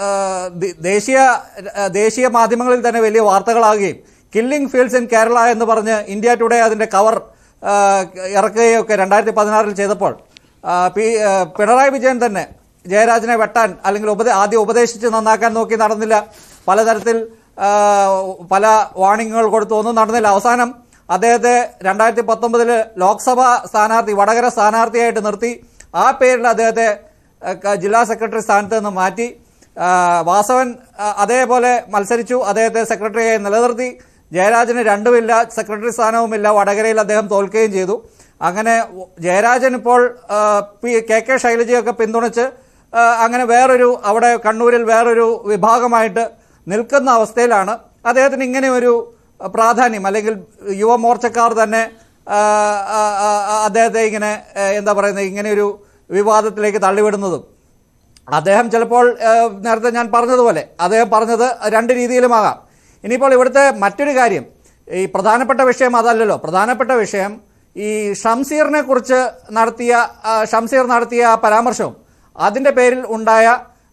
ദേശീയ ദേശീയ മാധ്യമങ്ങളിൽ തന്നെ വലിയ വാർത്തകളാകുകയും killing fields in Kerala India പറഞ്ഞ് ഇന്ത്യ ടുഡേ അതിന്റെ കവർ ഇറക്കുകയൊക്കെ രണ്ടായിരത്തി പതിനാറിൽ ചെയ്തപ്പോൾ പി പിണറായി വിജയൻ തന്നെ ജയരാജനെ വെട്ടാൻ അല്ലെങ്കിൽ ഉപദേ ആദ്യം ഉപദേശിച്ച് നന്നാക്കാൻ നോക്കി, നടന്നില്ല. പലതരത്തിൽ പല വാണിങ്ങുകൾ കൊടുത്തു, ഒന്നും നടന്നില്ല. അവസാനം അദ്ദേഹത്തെ രണ്ടായിരത്തി പത്തൊമ്പതില് ലോക്സഭാ സ്ഥാനാർത്ഥി വടകര സ്ഥാനാർത്ഥിയായിട്ട് നിർത്തി ആ പേരിൽ അദ്ദേഹത്തെ ജില്ലാ സെക്രട്ടറി സ്ഥാനത്ത് നിന്ന് മാറ്റി. വാസവൻ അതേപോലെ മത്സരിച്ചു, അദ്ദേഹത്തെ സെക്രട്ടറിയായി നിലനിർത്തി. ജയരാജന് രണ്ടുമില്ല, സെക്രട്ടറി സ്ഥാനവുമില്ല, വടകരയിൽ അദ്ദേഹം തോൽക്കുകയും ചെയ്തു. അങ്ങനെ ജയരാജൻ ഇപ്പോൾ പി കെ കെ ശൈലജയൊക്കെ പിന്തുണച്ച് അങ്ങനെ വേറൊരു അവിടെ കണ്ണൂരിൽ വേറൊരു വിഭാഗമായിട്ട് നിൽക്കുന്ന അവസ്ഥയിലാണ്. അദ്ദേഹത്തിന് ഇങ്ങനെ ഒരു പ്രാധാന്യം അല്ലെങ്കിൽ യുവമോർച്ചക്കാർ തന്നെ അദ്ദേഹത്തെ ഇങ്ങനെ എന്താ പറയുന്നത് ഇങ്ങനെ ഒരു വിവാദത്തിലേക്ക് തള്ളിവിടുന്നതും. അദ്ദേഹം ചിലപ്പോൾ നേരത്തെ ഞാൻ പറഞ്ഞതുപോലെ അദ്ദേഹം പറഞ്ഞത് രണ്ട് രീതിയിലുമാകാം. ഇനിയിപ്പോൾ ഇവിടുത്തെ മറ്റൊരു കാര്യം, ഈ പ്രധാനപ്പെട്ട വിഷയം അതല്ലല്ലോ. പ്രധാനപ്പെട്ട വിഷയം ഈ ഷംസീറിനെ കുറിച്ച് നടത്തിയ ഷംസീർ നടത്തിയ പരാമർശവും അതിന്റെ പേരിൽ ഉണ്ടായ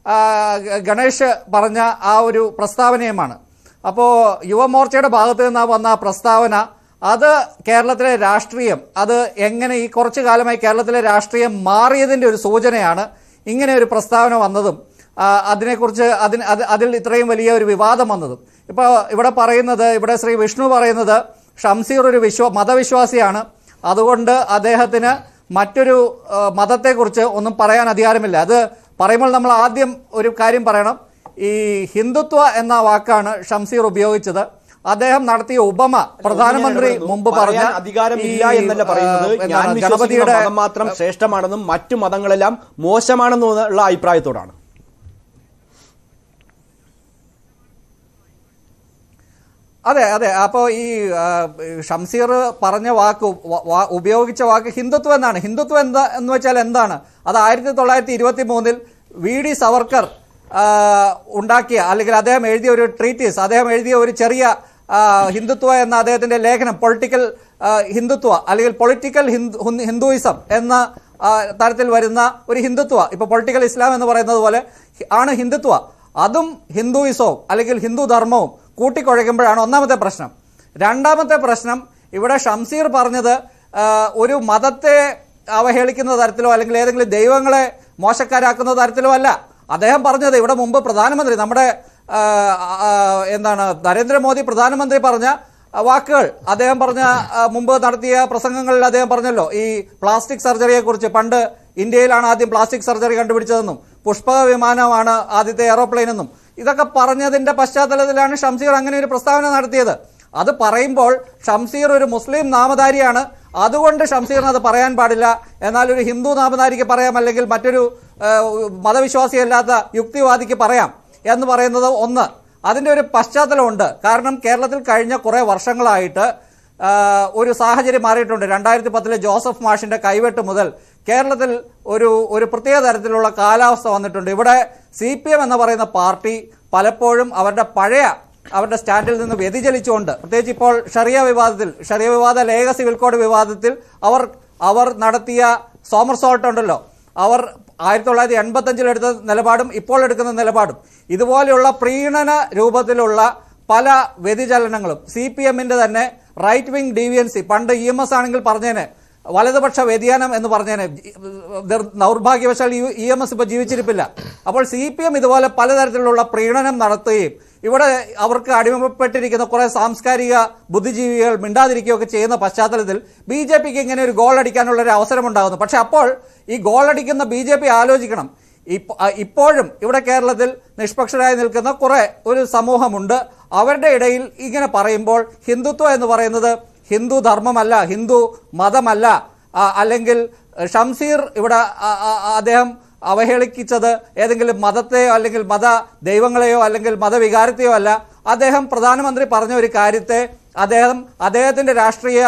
ഗണേഷ് പറഞ്ഞ ആ ഒരു പ്രസ്താവനയുമാണ്. അപ്പോൾ യുവമോർച്ചയുടെ ഭാഗത്ത് നിന്ന് വന്ന പ്രസ്താവന അത് കേരളത്തിലെ രാഷ്ട്രീയം അത് എങ്ങനെ ഈ കുറച്ചു കാലമായി കേരളത്തിലെ രാഷ്ട്രീയം മാറിയതിന്റെ ഒരു സൂചനയാണ് ഇങ്ങനെ ഒരു പ്രസ്താവന വന്നതും അതിനെക്കുറിച്ച് അതിന് അതിൽ ഇത്രയും വലിയ ഒരു വിവാദം വന്നതും. ഇപ്പോൾ ഇവിടെ പറയുന്നത് ഇവിടെ ശ്രീ വിഷ്ണു പറയുന്നത് ഷംസീർ ഒരു വിശ്വ മതവിശ്വാസിയാണ്, അതുകൊണ്ട് അദ്ദേഹത്തിന് മറ്റൊരു മതത്തെക്കുറിച്ച് ഒന്നും പറയാൻ അധികാരമില്ല. അത് പറയുമ്പോൾ നമ്മൾ ആദ്യം ഒരു കാര്യം പറയണം. ഈ ഹിന്ദുത്വ എന്ന വാക്കാണ് ഷംസീർ ഉപയോഗിച്ചത്. അദ്ദേഹം നടത്തിയ ഉപമ പ്രധാനമന്ത്രി മുമ്പ് പറഞ്ഞ
അധികാരമില്ല എന്നല്ല പറയുന്നത്, ഞാൻ വിശ്വസിക്കുന്ന മതം മാത്രം ശ്രേഷ്ഠമാണെന്നും മറ്റു മതങ്ങളെല്ലാം മോശമാണെന്നുള്ള അഭിപ്രായത്തോടാണ്.
അതെ അതെ അപ്പോൾ ഈ ഷംസീർ പറഞ്ഞ വാക്ക് ഉപയോഗിച്ച വാക്ക് ഹിന്ദുത്വം എന്നാണ്. ഹിന്ദുത്വം എന്താ എന്ന് വെച്ചാൽ എന്താണ്? അത് ആയിരത്തി തൊള്ളായിരത്തി ഇരുപത്തി മൂന്നിൽ വി ഡി സവർക്കർ ഉണ്ടാക്കിയ അല്ലെങ്കിൽ അദ്ദേഹം എഴുതിയ ഒരു ട്രീറ്റീസ്, അദ്ദേഹം എഴുതിയ ഒരു ചെറിയ ഹിന്ദുത്വ എന്ന അദ്ദേഹത്തിന്റെ ലേഖനം, പൊളിറ്റിക്കൽ ഹിന്ദുത്വ അല്ലെങ്കിൽ പൊളിറ്റിക്കൽ ഹിന്ദുയിസം എന്ന തരത്തിൽ വരുന്ന ഒരു ഹിന്ദുത്വ, ഇപ്പൊ പൊളിറ്റിക്കൽ ഇസ്ലാം എന്ന് പറയുന്നത് പോലെ ആണ് ഹിന്ദുത്വ. അതും ഹിന്ദുയിസവും അല്ലെങ്കിൽ ഹിന്ദു ധർമ്മവും കൂട്ടിക്കുഴയ്ക്കുമ്പോഴാണ് ഒന്നാമത്തെ പ്രശ്നം. രണ്ടാമത്തെ പ്രശ്നം, ഇവിടെ ഷംസീർ പറഞ്ഞത് ഒരു മതത്തെ അവഹേളിക്കുന്ന തരത്തിലോ അല്ലെങ്കിൽ ഏതെങ്കിലും ദൈവങ്ങളെ മോശക്കാരാക്കുന്ന തരത്തിലോ അല്ല. അദ്ദേഹം പറഞ്ഞത് ഇവിടെ മുമ്പ് പ്രധാനമന്ത്രി നമ്മുടെ എന്താണ് നരേന്ദ്രമോദി പ്രധാനമന്ത്രി പറഞ്ഞ വാക്കുകൾ അദ്ദേഹം പറഞ്ഞ മുമ്പ് നടത്തിയ പ്രസംഗങ്ങളിൽ അദ്ദേഹം പറഞ്ഞല്ലോ, ഈ പ്ലാസ്റ്റിക് സർജറിയെ കുറിച്ച്. പണ്ട് ഇന്ത്യയിലാണ് ആദ്യം പ്ലാസ്റ്റിക് സർജറി കണ്ടുപിടിച്ചതെന്നും പുഷ്പക വിമാനമാണ് ആദ്യത്തെ എയറോപ്ലെയിൻ എന്നും ഇതൊക്കെ പറഞ്ഞതിന്റെ പശ്ചാത്തലത്തിലാണ് ഷംസീർ അങ്ങനെ ഒരു പ്രസ്താവന നടത്തിയത്. അത് പറയുമ്പോൾ ഷംസീർ ഒരു മുസ്ലിം നാമധാരിയാണ്, അതുകൊണ്ട് ഷംസീറിന് അത് പറയാൻ പാടില്ല, എന്നാൽ ഒരു ഹിന്ദു നാമധാരിക്ക് പറയാം, അല്ലെങ്കിൽ മറ്റൊരു മതവിശ്വാസിയല്ലാത്ത യുക്തിവാദിക്ക് പറയാം എന്ന് പറയുന്നത് ഒന്ന്. അതിന്റെ ഒരു പശ്ചാത്തലമുണ്ട്. കാരണം കേരളത്തിൽ കഴിഞ്ഞ കുറെ വർഷങ്ങളായിട്ട് ഒരു സാഹചര്യം മാറിയിട്ടുണ്ട്. രണ്ടായിരത്തി പത്തിലെ ജോസഫ് മാഷിന്റെ കൈവെട്ട് മുതൽ കേരളത്തിൽ ഒരു ഒരു പ്രത്യേക തരത്തിലുള്ള കാലാവസ്ഥ വന്നിട്ടുണ്ട്. ഇവിടെ സി പി എം എന്ന് പറയുന്ന പാർട്ടി പലപ്പോഴും അവരുടെ പഴയ അവരുടെ സ്റ്റാൻഡിൽ നിന്ന് വ്യതിചലിച്ചുകൊണ്ട്, പ്രത്യേകിച്ച് ഇപ്പോൾ ഷറിയ വിവാദത്തിൽ ഷറിയ വിവാദ ലേഖ സിവിൽ കോഡ് വിവാദത്തിൽ അവർ അവർ നടത്തിയ സോമർസോൾട്ട് ഉണ്ടല്ലോ, അവർ ആയിരത്തി തൊള്ളായിരത്തി എൺപത്തി അഞ്ചിൽ എടുത്ത നിലപാടും ഇപ്പോൾ എടുക്കുന്ന നിലപാടും ഇതുപോലെയുള്ള പ്രീണന രൂപത്തിലുള്ള പല വ്യതിചലനങ്ങളും സി പി എമ്മിന്റെ തന്നെ റൈറ്റ് വിങ് ഡീവിയൻസി, പണ്ട് ഇ എം എസ് ആണെങ്കിൽ പറഞ്ഞേനെ വലതുപക്ഷ വ്യതിയാനം എന്ന് പറഞ്ഞേനെ, ദൗർഭാഗ്യവശാൽ ഇ എം എസ് ഇപ്പൊ ജീവിച്ചിരിപ്പില്ല. അപ്പോൾ സി പി എം ഇതുപോലെ പലതരത്തിലുള്ള പ്രീണനം നടത്തുകയും ഇവിടെ അവർക്ക് അടിമപ്പെട്ടിരിക്കുന്ന കുറെ സാംസ്കാരിക ബുദ്ധിജീവികൾ മിണ്ടാതിരിക്കുകയൊക്കെ ചെയ്യുന്ന പശ്ചാത്തലത്തിൽ ബി ജെ പിക്ക് ഇങ്ങനെ ഒരു ഗോൾ അടിക്കാനുള്ള ഒരു അവസരം ഉണ്ടാകുന്നു. പക്ഷെ അപ്പോൾ ഈ ഗോൾ അടിക്കുന്ന ബി ജെ പി ആലോചിക്കണം, ഇപ്പോഴും ഇവിടെ കേരളത്തിൽ നിഷ്പക്ഷരായി നിൽക്കുന്ന കുറെ ഒരു സമൂഹമുണ്ട്. അവരുടെ ഇടയിൽ ഇങ്ങനെ പറയുമ്പോൾ ഹിന്ദുത്വം എന്ന് പറയുന്നത് ഹിന്ദു ധർമ്മമല്ല, ഹിന്ദു മതമല്ല, അല്ലെങ്കിൽ ഷംസീർ ഇവിടെ അദ്ദേഹം അവഹേളിച്ചത് ഏതെങ്കിലും മതത്തെയോ അല്ലെങ്കിൽ മത ദൈവങ്ങളെയോ അല്ലെങ്കിൽ മതവികാരത്തെയോ അല്ല. അദ്ദേഹം പ്രധാനമന്ത്രി പറഞ്ഞ ഒരു കാര്യത്തെ അദ്ദേഹം അദ്ദേഹത്തിന്റെ രാഷ്ട്രീയ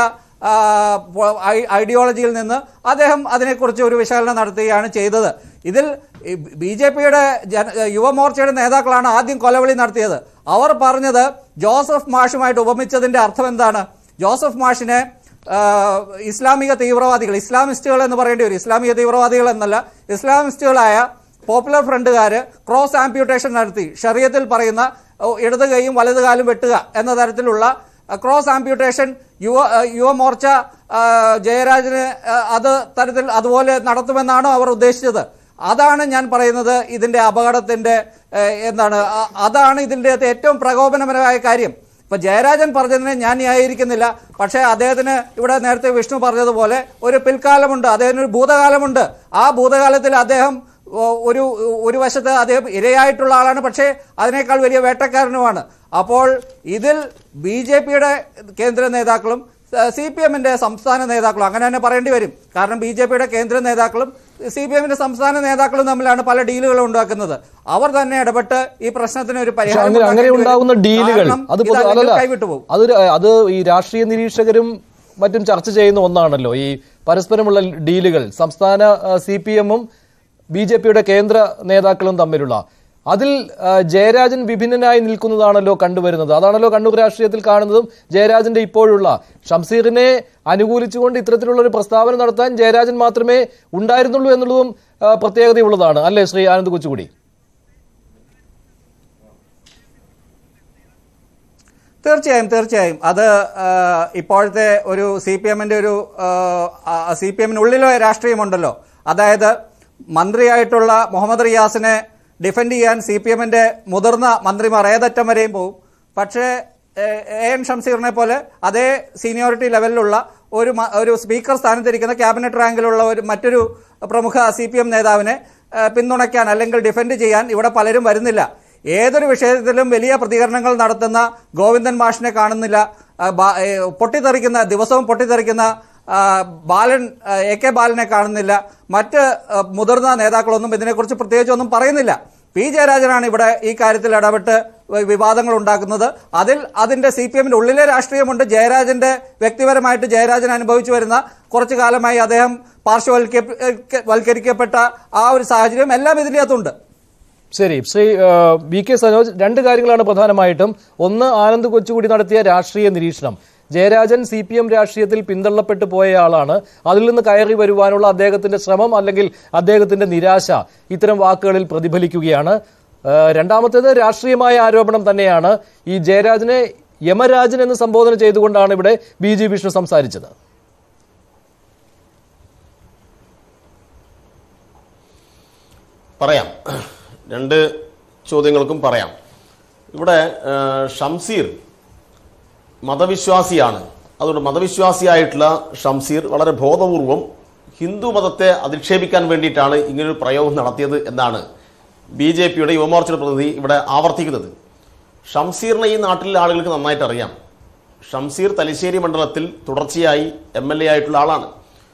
ഐഡിയോളജിയിൽ നിന്ന് അദ്ദേഹം അതിനെക്കുറിച്ച് ഒരു വിശകലനം നടത്തുകയാണ് ചെയ്തത്. ഇതിൽ ബി ജെ പിയുടെ യുവമോർച്ചയുടെ നേതാക്കളാണ് ആദ്യം കൊലവിളി നടത്തിയത്. അവർ പറഞ്ഞത് ജോസഫ് മാഷുമായിട്ട് ഉപമിച്ചതിന്റെ അർത്ഥം എന്താണ്? ജോസഫ് മാഷിനെ ഇസ്ലാമിക തീവ്രവാദികൾ, ഇസ്ലാമിസ്റ്റുകൾ എന്ന് പറയേണ്ടി വരും, ഇസ്ലാമിക തീവ്രവാദികൾ എന്നല്ല, ഇസ്ലാമിസ്റ്റുകളായ പോപ്പുലർ ഫ്രണ്ടുകാര് ക്രോസ് ആംപ്യൂട്ടേഷൻ നടത്തി, ഷറിയത്തിൽ പറയുന്ന ഇടത് കൈയും വലത് കാലും വെട്ടുക എന്ന തരത്തിലുള്ള ക്രോസ് ആംപ്യൂട്ടേഷൻ യുവ യുവമോർച്ച ജയരാജന് അത് തരത്തിൽ അതുപോലെ നടത്തുമെന്നാണോ അവർ ഉദ്ദേശിച്ചത്? അതാണ് ഞാൻ പറയുന്നത് ഇതിന്റെ അപകടത്തിന്റെ എന്താണ്, അതാണ് ഇതിന്റെ ഏറ്റവും പ്രകോപനപരമായ കാര്യം. ഇപ്പൊ ജയരാജൻ പറഞ്ഞതിനെ ഞാൻ ന്യായീകരിക്കുന്നില്ല, പക്ഷേ അദ്ദേഹത്തിന് ഇവിടെ നേരത്തെ വിഷ്ണു പറഞ്ഞതുപോലെ ഒരു പിൽക്കാലമുണ്ട്, അദ്ദേഹത്തിന് ഒരു ഭൂതകാലമുണ്ട്. ആ ഭൂതകാലത്തിൽ അദ്ദേഹം ഒരു ഒരു വശത്ത് അദ്ദേഹം ഇരയായിട്ടുള്ള ആളാണ്, പക്ഷേ അതിനേക്കാൾ വലിയ വേട്ടക്കാരനുമാണ്. അപ്പോൾ ഇതിൽ ബി ജെ പിയുടെ കേന്ദ്ര നേതാക്കളും സി പി എമ്മിന്റെ സംസ്ഥാന നേതാക്കളും അങ്ങനെ തന്നെ പറയേണ്ടി വരും. കാരണം ബി ജെ പിയുടെ കേന്ദ്ര നേതാക്കളും സി പി എമ്മിന്റെ സംസ്ഥാന നേതാക്കളും തമ്മിലാണ് പല ഡീലുകളും ഉണ്ടാക്കുന്നത്. അവർ തന്നെ ഇടപെട്ട് ഈ പ്രശ്നത്തിന് ഒരു പരിഹാരം
അങ്ങനെ ഉണ്ടാകുന്ന ഡീലുകൾ കൈവിട്ടുപോകും. അത് അത് ഈ രാഷ്ട്രീയ നിരീക്ഷകരും മറ്റും ചർച്ച ചെയ്യുന്ന ഒന്നാണല്ലോ, ഈ പരസ്പരമുള്ള ഡീലുകൾ സംസ്ഥാന സി പി എമ്മും ബി ജെ പിയുടെ കേന്ദ്ര നേതാക്കളും തമ്മിലുള്ള. അതിൽ ജയരാജൻ വിഭിന്നനായി നിൽക്കുന്നതാണല്ലോ കണ്ടുവരുന്നത്. അതാണല്ലോ കണ്ണൂർ രാഷ്ട്രീയത്തിൽ കാണുന്നതും. ജയരാജന്റെ ഇപ്പോഴുള്ള ഷംസീറിനെ അനുകൂലിച്ചുകൊണ്ട് ഇത്തരത്തിലുള്ള ഒരു പ്രസ്താവന നടത്താൻ ജയരാജൻ മാത്രമേ ഉണ്ടായിരുന്നുള്ളൂ എന്നുള്ളതും പ്രത്യേകതയുള്ളതാണ് അല്ലേ ശ്രീ ആനന്ദ് കൊച്ചുകൂടി?
തീർച്ചയായും തീർച്ചയായും അത് ഇപ്പോഴത്തെ ഒരു സി പി എമ്മിന്റെ ഒരു സി പി എമ്മിനുള്ളിലെ രാഷ്ട്രീയമുണ്ടല്ലോ. അതായത് മന്ത്രിയായിട്ടുള്ള മുഹമ്മദ് റിയാസിനെ ഡിഫെൻഡ് ചെയ്യാൻ സി പി എമ്മിന്റെ മുതിർന്ന മന്ത്രിമാർ ഏതറ്റം വരെയും പോകും. പക്ഷേ എ എൻ ഷംസീറിനെ പോലെ അതേ സീനിയോറിറ്റി ലെവലിലുള്ള ഒരു ഒരു സ്പീക്കർ സ്ഥാനത്തിരിക്കുന്ന ക്യാബിനറ്റ് റാങ്കിലുള്ള ഒരു മറ്റൊരു പ്രമുഖ സി പി എം നേതാവിനെ പിന്തുണയ്ക്കാൻ അല്ലെങ്കിൽ ഡിഫെൻഡ് ചെയ്യാൻ ഇവിടെ പലരും വരുന്നില്ല. ഏതൊരു വിഷയത്തിലും വലിയ പ്രതികരണങ്ങൾ നടത്തുന്ന ഗോവിന്ദൻ മാഷിനെ കാണുന്നില്ല. പൊട്ടിത്തെറിക്കുന്ന ദിവസവും പൊട്ടിത്തെറിക്കുന്ന ബാലൻ എ കെ ബാലനെ കാണുന്നില്ല. മറ്റ് മുതിർന്ന നേതാക്കളൊന്നും ഇതിനെക്കുറിച്ച് പ്രത്യേകിച്ചൊന്നും പറയുന്നില്ല. പി ജയരാജനാണ് ഇവിടെ ഈ കാര്യത്തിൽ ഇടപെട്ട് വിവാദങ്ങൾ ഉണ്ടാക്കുന്നത്. അതിൽ അതിന്റെ സി പി എമ്മിന്റെ ഉള്ളിലെ രാഷ്ട്രീയമുണ്ട്. ജയരാജന്റെ വ്യക്തിപരമായിട്ട് ജയരാജൻ അനുഭവിച്ചു വരുന്ന കുറച്ചു കാലമായി അദ്ദേഹം പാർശ്വവൽക്കരിക്കപ്പെട്ട ആ ഒരു സാഹചര്യം എല്ലാം ഇതിനകത്തുണ്ട്.
ശരി, ശ്രീ വി കെ സനോജ്, രണ്ട് കാര്യങ്ങളാണ് പ്രധാനമായിട്ടും. ഒന്ന്, ആനന്ദ് കൊച്ചുകൂടി നടത്തിയ രാഷ്ട്രീയ നിരീക്ഷണം. ജയരാജൻ സി പി എം രാഷ്ട്രീയത്തിൽ പിന്തള്ളപ്പെട്ടു പോയ ആളാണ്. അതിൽ നിന്ന് കയറി വരുവാനുള്ള അദ്ദേഹത്തിന്റെ ശ്രമം അല്ലെങ്കിൽ അദ്ദേഹത്തിന്റെ നിരാശ ഇത്തരം വാക്കുകളിൽ പ്രതിഫലിക്കുകയാണ്. രണ്ടാമത്തേത് രാഷ്ട്രീയമായ ആരോപണം തന്നെയാണ്. ഈ ജയരാജനെ യമരാജൻ എന്ന് സംബോധന ചെയ്തുകൊണ്ടാണ് ഇവിടെ ബി ജി വിഷ്ണു സംസാരിച്ചത്.
പറയാം, രണ്ട് ചോദ്യങ്ങൾക്കും പറയാം. ഇവിടെ ഷംസീർ മതവിശ്വാസിയാണ്. അതുകൊണ്ട് മതവിശ്വാസിയായിട്ടുള്ള ഷംസീർ വളരെ ബോധപൂർവം ഹിന്ദു മതത്തെ അധിക്ഷേപിക്കാൻ വേണ്ടിയിട്ടാണ് ഇങ്ങനൊരു പ്രയോഗം നടത്തിയത് എന്നാണ് ബി ജെ പിയുടെ യുവമോർച്ചയുടെ പ്രതിനിധി ഇവിടെ ആവർത്തിക്കുന്നത്. ഷംസീറിനെ ഈ നാട്ടിലെ ആളുകൾക്ക് നന്നായിട്ട് അറിയാം. ഷംസീർ തലശ്ശേരി മണ്ഡലത്തിൽ തുടർച്ചയായി എം എൽ എ ആയിട്ടുള്ള ആളാണ്.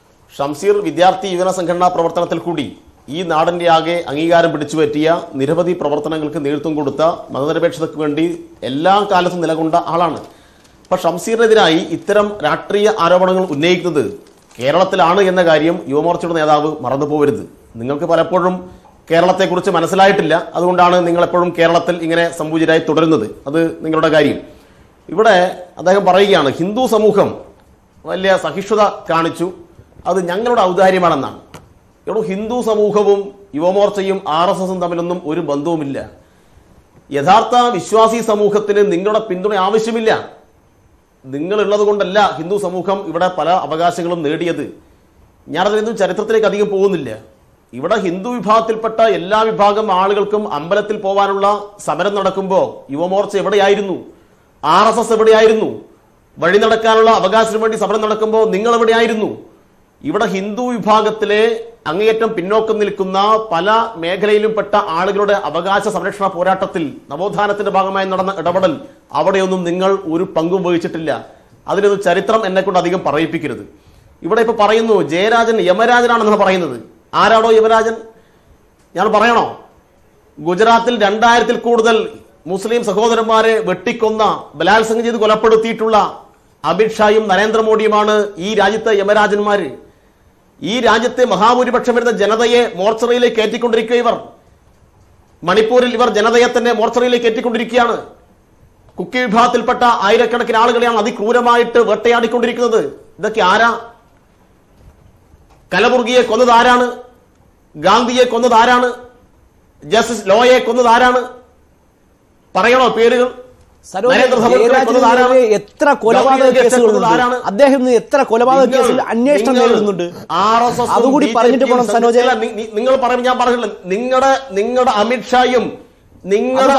ഷംസീർ വിദ്യാർത്ഥി യുവജന സംഘടനാ പ്രവർത്തനത്തിൽ കൂടി ഈ നാടിന്റെ ആകെ അംഗീകാരം പിടിച്ചുപറ്റിയ നിരവധി പ്രവർത്തനങ്ങൾക്ക് നേതൃത്വം കൊടുത്ത മതനിരപേക്ഷതയ്ക്ക് വേണ്ടി എല്ലാ കാലത്തും നിലകൊണ്ട ആളാണ്. അപ്പൊ ഷംസീറിനെതിരായി ഇത്തരം രാഷ്ട്രീയ ആരോപണങ്ങൾ ഉന്നയിക്കുന്നത് കേരളത്തിലാണ് എന്ന കാര്യം യുവമോർച്ചയുടെ നേതാവ് മറന്നു പോകരുത്. നിങ്ങൾക്ക് പലപ്പോഴും കേരളത്തെക്കുറിച്ച് മനസ്സിലായിട്ടില്ല, അതുകൊണ്ടാണ് നിങ്ങളെപ്പോഴും കേരളത്തിൽ ഇങ്ങനെ സംപൂജിതരായി തുടരുന്നത്. അത് നിങ്ങളുടെ കാര്യം. ഇവിടെ അദ്ദേഹം പറയുകയാണ് ഹിന്ദു സമൂഹം വലിയ സഹിഷ്ണുത കാണിച്ചു, അത് ഞങ്ങളുടെ ഔദാര്യമാണെന്നാണ്. ഇവിടെ ഹിന്ദു സമൂഹവും യുവമോർച്ചയും ആർ എസ് എസും തമ്മിലൊന്നും ഒരു ബന്ധവുമില്ല. യഥാർത്ഥ വിശ്വാസി സമൂഹത്തിന് നിങ്ങളുടെ പിന്തുണ ആവശ്യമില്ല. നിങ്ങളുള്ളത് കൊണ്ടല്ല ഹിന്ദു സമൂഹം ഇവിടെ പല അവകാശങ്ങളും നേടിയത്. ഞാനതിനൊന്നും ചരിത്രത്തിലേക്ക് അധികം പോകുന്നില്ല. ഇവിടെ ഹിന്ദു വിഭാഗത്തിൽപ്പെട്ട എല്ലാ വിഭാഗം ആളുകൾക്കും അമ്പലത്തിൽ പോകാനുള്ള സമരം നടക്കുമ്പോൾ യുവമോർച്ച എവിടെയായിരുന്നു? ആർ എസ് എസ് എവിടെയായിരുന്നു? വഴി നടക്കാനുള്ള അവകാശത്തിന് വേണ്ടി സമരം നടക്കുമ്പോൾ നിങ്ങൾ എവിടെയായിരുന്നു? ഇവിടെ ഹിന്ദു വിഭാഗത്തിലെ അങ്ങേയറ്റം പിന്നോക്കം നിൽക്കുന്ന പല മേഖലയിലും പെട്ട ആളുകളുടെ അവകാശ സംരക്ഷണ പോരാട്ടത്തിൽ നവോത്ഥാനത്തിന്റെ ഭാഗമായി നടന്ന ഇടപെടൽ അവിടെയൊന്നും നിങ്ങൾ ഒരു പങ്കും വഹിച്ചിട്ടില്ല. അതിനൊന്നും ചരിത്രം എന്നെ കൊണ്ട് അധികം പറയിപ്പിക്കരുത്. ഇവിടെ ഇപ്പൊ പറയുന്നു ജയരാജൻ യമരാജനാണെന്നാണ് പറയുന്നത്. ആരാണോ യമരാജൻ? ഞാൻ പറയണോ? ഗുജറാത്തിൽ രണ്ടായിരത്തിൽ കൂടുതൽ മുസ്ലിം സഹോദരന്മാരെ വെട്ടിക്കൊന്ന ബലാത്സംഗം ചെയ്ത് കൊലപ്പെടുത്തിയിട്ടുള്ള അമിത്ഷായും നരേന്ദ്രമോദിയുമാണ് ഈ രാജ്യത്തെ യമരാജന്മാര്. ഈ രാജ്യത്തെ മഹാഭൂരിപക്ഷം വരുന്ന ജനതയെ മോർച്ചറിയിലേക്ക് കയറ്റിക്കൊണ്ടിരിക്കുക. ഇവർ മണിപ്പൂരിൽ ഇവർ ജനതയെ തന്നെ മോർച്ചറിയിലേക്ക് കയറ്റിക്കൊണ്ടിരിക്കുകയാണ്. കുക്കി വിഭാഗത്തിൽപ്പെട്ട ആയിരക്കണക്കിന് ആളുകളെയാണ് അതിക്രൂരമായിട്ട് വേട്ടയാടിക്കൊണ്ടിരിക്കുന്നത്. ഇതൊക്കെ ആരാ? കലബുർഗിയെ കൊന്നത് ആരാണ്? ഗാന്ധിയെ കൊന്നത് ആരാണ്? ജസ്റ്റിസ് ലോയെ കൊന്നത് ആരാണ്? പറയണോ പേരുകൾ?
എത്ര കൊലപാതക കേസുകളുണ്ട് അദ്ദേഹം, എത്ര കൊലപാതക കേസിൽ അന്വേഷണം നേരിടുന്നുണ്ട്. അതുകൂടി പറഞ്ഞിട്ട് പോകണം സനോജ്.
നിങ്ങൾ പറയുമ്പോൾ ഞാൻ പറഞ്ഞില്ല, നിങ്ങളുടെ നിങ്ങളുടെ അമിത്ഷായും നിങ്ങൾ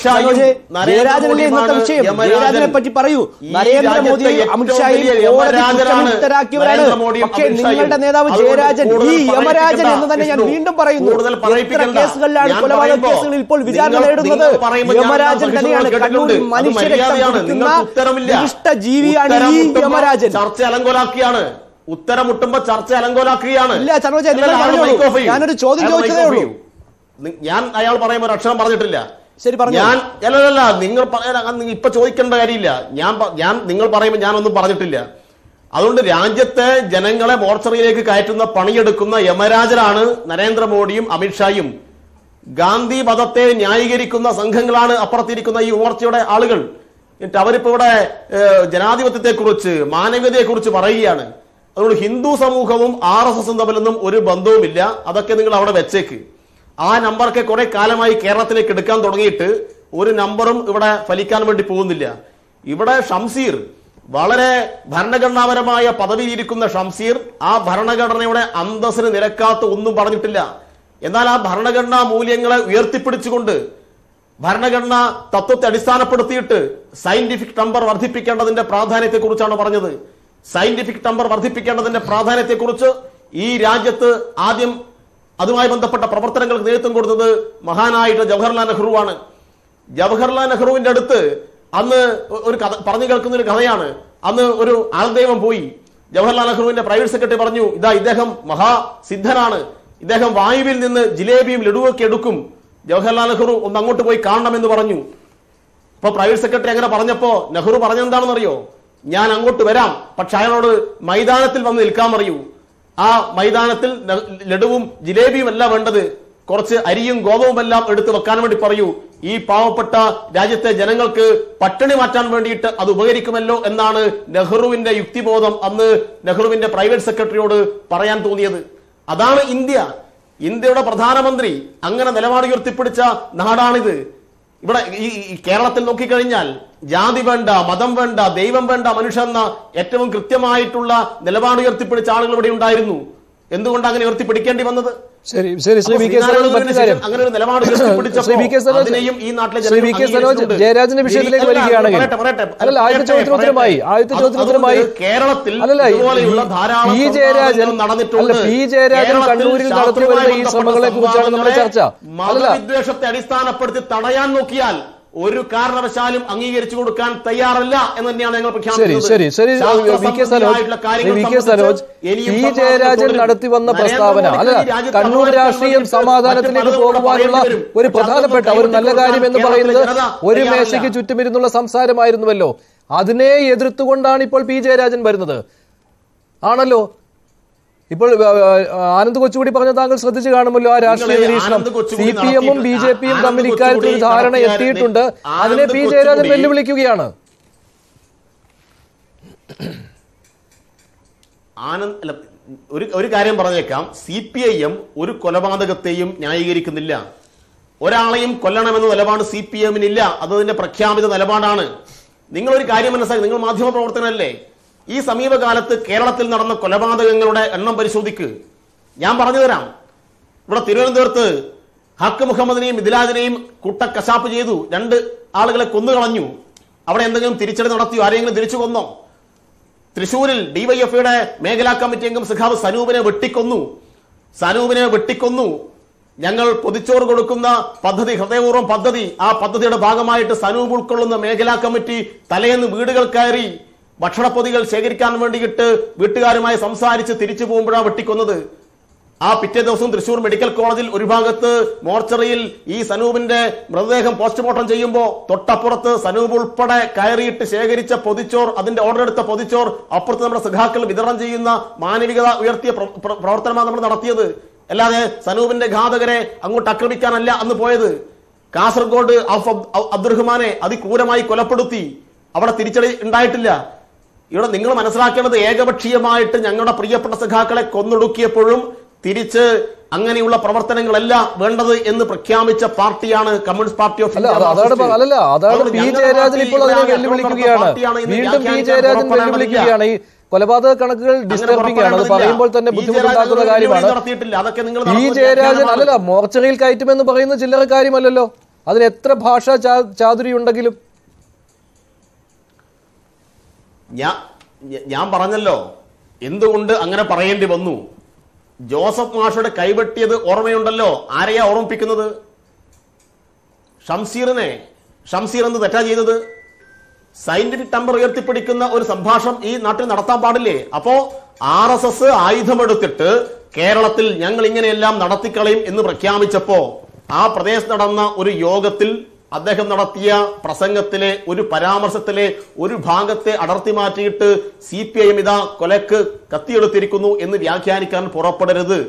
ജയരാജനെ പറ്റി പറയൂ. നരേന്ദ്രമോദിയും അമിത്ഷായും കുറ്റമുക്തരാക്കിയവരാണ്. പക്ഷേ നിങ്ങളുടെ നേതാവ് ജയരാജൻ ഈ യമരാജൻ എന്ന് തന്നെ ഞാൻ വീണ്ടും പറയുന്നു. എത്ര കേസുകളിലാണ് കൊലപാതക കേസുകളിൽ ഇപ്പോൾ വിചാരണ നേടുന്നത്? യമരാജൻ തന്നെയാണ്. കണ്ണൂരിൽ മനുഷ്യരെ ഇഷ്ട ജീവിയാണ് ഈ യമരാജൻ.
ചർച്ച അലങ്കോലാക്കിയാണ്. ഉത്തരം മുട്ടുമ്പോ ചർച്ച അലങ്കോലാക്കുകയാണ്.
ഇല്ല സനോജ്, ഞാനൊരു ചോദ്യം ചോദിച്ചതേ ഉള്ളൂ.
ഞാൻ അയാൾ പറയുമ്പോൾ അക്ഷരം പറഞ്ഞിട്ടില്ല.
ശരി,
ഞാൻ അല്ലല്ല നിങ്ങൾ ഇപ്പൊ ചോദിക്കേണ്ട കാര്യമില്ല. ഞാൻ ഞാൻ നിങ്ങൾ പറയുമ്പോൾ ഞാനൊന്നും പറഞ്ഞിട്ടില്ല. അതുകൊണ്ട് രാജ്യത്തെ ജനങ്ങളെ മോർച്ചറിയിലേക്ക് കയറ്റുന്ന പണിയെടുക്കുന്ന യമരാജനാണ് നരേന്ദ്രമോദിയും അമിത്ഷായും. ഗാന്ധി മതത്തെ ന്യായീകരിക്കുന്ന സംഘങ്ങളാണ് അപ്പുറത്തിരിക്കുന്ന ഈ മോർച്ചയുടെ ആളുകൾ. എന്നിട്ട് അവരിപ്പോ ഇവിടെ ജനാധിപത്യത്തെ കുറിച്ച് മാനവികതയെ കുറിച്ച് പറയുകയാണ്. അതുകൊണ്ട് ഹിന്ദു സമൂഹവും ആർ എസ് എസും തമ്മിലൊന്നും ഒരു ബന്ധവുമില്ല. അതൊക്കെ നിങ്ങൾ അവിടെ വെച്ചേക്ക്. ആ നമ്പറൊക്കെ കുറെ കാലമായി കേരളത്തിലേക്ക് എടുക്കാൻ തുടങ്ങിയിട്ട് ഒരു നമ്പറും ഇവിടെ ഫലിക്കാൻ വേണ്ടി പോകുന്നില്ല. ഇവിടെ ഷംസീർ വളരെ ഭരണഘടനാപരമായ പദവിയിലിരിക്കുന്ന ഷംസീർ ആ ഭരണഘടനയുടെ അന്തസ്സിന് നിരക്കാത്ത ഒന്നും പറഞ്ഞിട്ടില്ല. എന്നാൽ ആ ഭരണഘടനാ മൂല്യങ്ങളെ ഉയർത്തിപ്പിടിച്ചുകൊണ്ട് ഭരണഘടനാ തത്വത്തെ അടിസ്ഥാനപ്പെടുത്തിയിട്ട് സയന്റിഫിക് നമ്പർ വർദ്ധിപ്പിക്കേണ്ടതിന്റെ പ്രാധാന്യത്തെക്കുറിച്ചാണ് പറഞ്ഞത്. സയന്റിഫിക് നമ്പർ വർദ്ധിപ്പിക്കേണ്ടതിന്റെ പ്രാധാന്യത്തെക്കുറിച്ച് ഈ രാജ്യത്ത് ആദ്യം അതുമായി ബന്ധപ്പെട്ട പ്രവർത്തനങ്ങൾക്ക് നേതൃത്വം കൊടുത്തത് മഹാനായിട്ട് ജവഹർലാൽ നെഹ്റുവാണ്. ജവഹർലാൽ നെഹ്റുവിന്റെ അടുത്ത് അന്ന് ഒരു കഥ പറഞ്ഞു കേൾക്കുന്ന ഒരു കഥയാണ്. അന്ന് ഒരു ആൾദൈവം പോയി. ജവഹർലാൽ നെഹ്റുവിന്റെ പ്രൈവറ്റ് സെക്രട്ടറി പറഞ്ഞു, ഇതാ ഇദ്ദേഹം മഹാസിദ്ധനാണ്, ഇദ്ദേഹം വായുവിൽ നിന്ന് ജിലേബിയും ലഡുവൊക്കെ എടുക്കും, ജവഹർലാൽ നെഹ്റു ഒന്ന് അങ്ങോട്ട് പോയി കാണണമെന്ന് പറഞ്ഞു. അപ്പൊ പ്രൈവറ്റ് സെക്രട്ടറി അങ്ങനെ പറഞ്ഞപ്പോ നെഹ്റു പറഞ്ഞെന്താണെന്നറിയോ? ഞാൻ അങ്ങോട്ട് വരാം, പക്ഷെ അയാളോട് മൈതാനത്തിൽ വന്ന് നിൽക്കാൻ പറയൂ. ആ മൈതാനത്തിൽ ലഡുവും ജിലേബിയും അല്ല വേണ്ടത്, കുറച്ച് അരിയും ഗോതമ്പും എല്ലാം എടുത്തു വെക്കാൻ വേണ്ടി പറയൂ. ഈ പാവപ്പെട്ട രാജ്യത്തെ ജനങ്ങൾക്ക് പട്ടിണി മാറ്റാൻ വേണ്ടിയിട്ട് അത് ഉപകരിക്കുമല്ലോ എന്നാണ് നെഹ്റുവിന്റെ യുക്തിബോധം അന്ന് നെഹ്റുവിന്റെ പ്രൈവറ്റ് സെക്രട്ടറിയോട് പറയാൻ തോന്നിയത്. അതാണ് ഇന്ത്യ. ഇന്ത്യയുടെ പ്രധാനമന്ത്രി അങ്ങനെ നിലപാട് ഉയർത്തിപ്പിടിച്ച നാടാണിത്. ഇവിടെ ഈ കേരളത്തിൽ നോക്കിക്കഴിഞ്ഞാൽ ജാതി വേണ്ട, മതം വേണ്ട, ദൈവം വേണ്ട, മനുഷ്യ എന്ന ഏറ്റവും കൃത്യമായിട്ടുള്ള നിലപാട് ഉയർത്തിപ്പിടിച്ച ആളുകൾ ഇവിടെ ഉണ്ടായിരുന്നു. എന്തുകൊണ്ട് അങ്ങനെ ഉയർത്തിപ്പിടിക്കേണ്ടി വന്നത്?
ശരി ശരി ശ്രീ വി കെ സനോജ് മറ്റൊരു കാര്യം
അങ്ങനെ ഒരു നിലപാട്
ശ്രീ വി കെ സനോജ്
ഈ നാട്ടിലെ
ശ്രീ വി കെ സനോജ് ജയരാജന്റെ വിഷയത്തിലേക്ക് വരികയാണെങ്കിൽ അല്ലല്ല ആദ്യത്തെ ചോദ്യത്തിന് ഉത്തരമായി ആദ്യത്തെ ചോദ്യത്തിന് ഉത്തരമായി
കേരളത്തിൽ
അല്ലല്ല പി ജയരാജൻ അല്ല പി ജയരാജൻ കണ്ണൂരിൽ നടത്തി വരുന്ന ഈ ശ്രമങ്ങളെ കുറിച്ചാണ് നമ്മുടെ ചർച്ച. അല്ലല്ല
മതവിദ്വേഷത്തെ അടിസ്ഥാനപ്പെടുത്തി തടയാൻ നോക്കിയാൽ ഒരു കാരണവശാലും അംഗീകരിച്ചു കൊടുക്കാൻ തയ്യാറല്ല എന്ന് തന്നെയാണ് ഞങ്ങൾ പ്രഖ്യാപിക്കുന്നത്.
ശരി ശരി ശരി V K Sanoj V K Sanoj P Jayarajan നടത്തി വന്ന പ്രസ്താവന അല്ല കണ്ണൂർ രാഷ്ട്രീയം സമാധാനത്തിലേക്ക് പോകുവാനുള്ള ഒരു പ്രധാനപ്പെട്ട ഒരു നല്ല കാര്യം എന്ന് പറയുന്നത് ഒരു മേശയ്ക്ക് ചുറ്റുമിരുന്നുള്ള സംസാരമായിരുന്നുവല്ലോ. അതിനെ എതിർത്തുകൊണ്ടാണ് ഇപ്പോൾ പി ജയരാജൻ വരുന്നത് ആണല്ലോ. ഇപ്പോൾ ആനന്ദ് കൊച്ചുകൂടി പറഞ്ഞ താങ്കൾ ശ്രദ്ധിച്ചു കാണുമല്ലോ ആ രാഷ്ട്രീയ നിരീക്ഷണം. സി പി എമ്മും ബി ജെ പിയും തമ്മിൽ ഇക്കാര്യത്തിൽ ഒരു ധാരണ എത്തിയിട്ടുണ്ട്. അതിനെ പി ജയരാജൻ വെല്ലുവിളിക്കുകയാണ്.
ആനന്ദ് ഒരു ഒരു കാര്യം പറഞ്ഞേക്കാം, സി പി ഐ എം ഒരു കൊലപാതകത്തെയും ന്യായീകരിക്കുന്നില്ല. ഒരാളെയും കൊല്ലണമെന്ന നിലപാട് സി പി എമ്മിനില്ല. അത് അതിന്റെ പ്രഖ്യാപിത നിലപാടാണ്. നിങ്ങളൊരു കാര്യം മനസ്സിലാക്കി, നിങ്ങൾ മാധ്യമ പ്രവർത്തനല്ലേ, ഈ സമീപകാലത്ത് കേരളത്തിൽ നടന്ന കൊലപാതകങ്ങളുടെ എണ്ണം പരിശോധിക്ക്. ഞാൻ പറഞ്ഞു തരാം. ഇവിടെ തിരുവനന്തപുരത്ത് ഹക്ക് മുഹമ്മദിനെയും മിഥിലാജിനെയും കൂട്ടക്കശാപ്പ് ചെയ്തു, രണ്ട് ആളുകളെ കൊന്നുകളഞ്ഞു. അവിടെ എന്തെങ്കിലും തിരിച്ചടി നടത്തിയോ? ആരെങ്കിലും തിരിച്ചു കൊന്നോ? തൃശൂരിൽ ഡിവൈഎഫ്ഐയുടെ മേഖലാ കമ്മിറ്റി അംഗം സഖാവ് സനൂപിനെ വെട്ടിക്കൊന്നു സനൂപിനെ വെട്ടിക്കൊന്നു ഞങ്ങൾ പൊതിച്ചോറ് കൊടുക്കുന്ന പദ്ധതി, ഹൃദയപൂർവ്വം പദ്ധതി, ആ പദ്ധതിയുടെ ഭാഗമായിട്ട് സനൂപ് ഉൾക്കൊള്ളുന്ന മേഖലാ കമ്മിറ്റി തലേന്ന് വീടുകൾ കയറി ഭക്ഷണപ്പൊതികൾ ശേഖരിക്കാൻ വേണ്ടിയിട്ട് വീട്ടുകാരുമായി സംസാരിച്ച് തിരിച്ചു പോകുമ്പോഴാണ് വെട്ടിക്കൊന്നത്. ആ പിറ്റേ ദിവസം തൃശൂർ മെഡിക്കൽ കോളേജിൽ ഒരു ഭാഗത്ത് മോർച്ചറിയിൽ ഈ സനൂപിന്റെ മൃതദേഹം പോസ്റ്റ്മോർട്ടം ചെയ്യുമ്പോൾ തൊട്ടപ്പുറത്ത് സനൂപ് ഉൾപ്പെടെ കയറിയിട്ട് ശേഖരിച്ച പൊതിച്ചോർ, അതിന്റെ ഓർഡർ എടുത്ത പൊതിച്ചോർ അപ്പുറത്ത് നമ്മുടെ സഖാക്കൾ വിതരണം ചെയ്യുന്ന മാനവികത ഉയർത്തിയ പ്രവർത്തനമാണ് നമ്മൾ നടത്തിയത്. അല്ലാതെ സനൂപിന്റെ ഘാതകരെ അങ്ങോട്ട് ആക്രമിക്കാനല്ല അന്ന് പോയത്. കാസർഗോഡ് അബ്ദുറഹ്മാനെ അതിക്രൂരമായി കൊലപ്പെടുത്തി. അവിടെ തിരിച്ചടി ഉണ്ടായിട്ടില്ല. ഇവിടെ നിങ്ങൾ മനസ്സിലാക്കേണ്ടത്, ഏകപക്ഷീയമായിട്ട് ഞങ്ങളുടെ പ്രിയപ്പെട്ട സഖാക്കളെ കൊന്നൊടുക്കിയപ്പോഴും തിരിച്ച് അങ്ങനെയുള്ള പ്രവർത്തനങ്ങളല്ല വേണ്ടത് എന്ന് പ്രഖ്യാപിച്ച പാർട്ടിയാണ് കമ്മ്യൂണിസ്റ്റ് പാർട്ടി ഓഫ് ഇന്ത്യ.
ഈ കൊലപാതക കണക്കുകൾ ഡിസ്റ്റർബിംഗ് ആണ്. അത് പറയുമ്പോൾ തന്നെ ബുദ്ധിമുട്ടുണ്ടാക്കുന്ന കാര്യമാണ്. പി ജയരാജൻ അല്ലല്ല മോർച്ചറിയിൽ കയറ്റുമെന്ന് പറയുന്ന ചില്ലറ കാര്യമല്ലല്ലോ. അതിന് എത്ര ഭാഷാ ചാതുര്യം ഉണ്ടെങ്കിലും
ഞാൻ പറഞ്ഞല്ലോ എന്തുകൊണ്ട് അങ്ങനെ പറയേണ്ടി വന്നു. ജോസഫ് മാഷയുടെ കൈവെട്ടിയത് ഓർമ്മയുണ്ടല്ലോ. ആരെയാ ഓർമ്മിപ്പിക്കുന്നത്? ഷംസീറിനെ. ഷംസീർ എന്ത് തെറ്റാ ചെയ്തത്? സയന്റിഫിക് ടെമ്പർ ഉയർത്തിപ്പിടിക്കുന്ന ഒരു സംഭാഷണം ഈ നാട്ടിൽ നടത്താൻ പാടില്ലേ? അപ്പോ ആർ എസ് എസ് ആയുധമെടുത്തിട്ട് കേരളത്തിൽ ഞങ്ങൾ ഇങ്ങനെയെല്ലാം നടത്തിക്കളയും എന്ന് പ്രഖ്യാപിച്ചപ്പോ ആ പ്രദേശത്ത് നടന്ന ഒരു യോഗത്തിൽ അദ്ദേഹം നടത്തിയ പ്രസംഗത്തിലെ ഒരു പരാമർശത്തിലെ ഒരു ഭാഗത്തെ അടർത്തി മാറ്റിയിട്ട് സി പി ഐ എം ഇതാ കൊലക്ക് കത്തിയെടുത്തിരിക്കുന്നു എന്ന് വ്യാഖ്യാനിക്കാൻ പുറപ്പെടരുത്.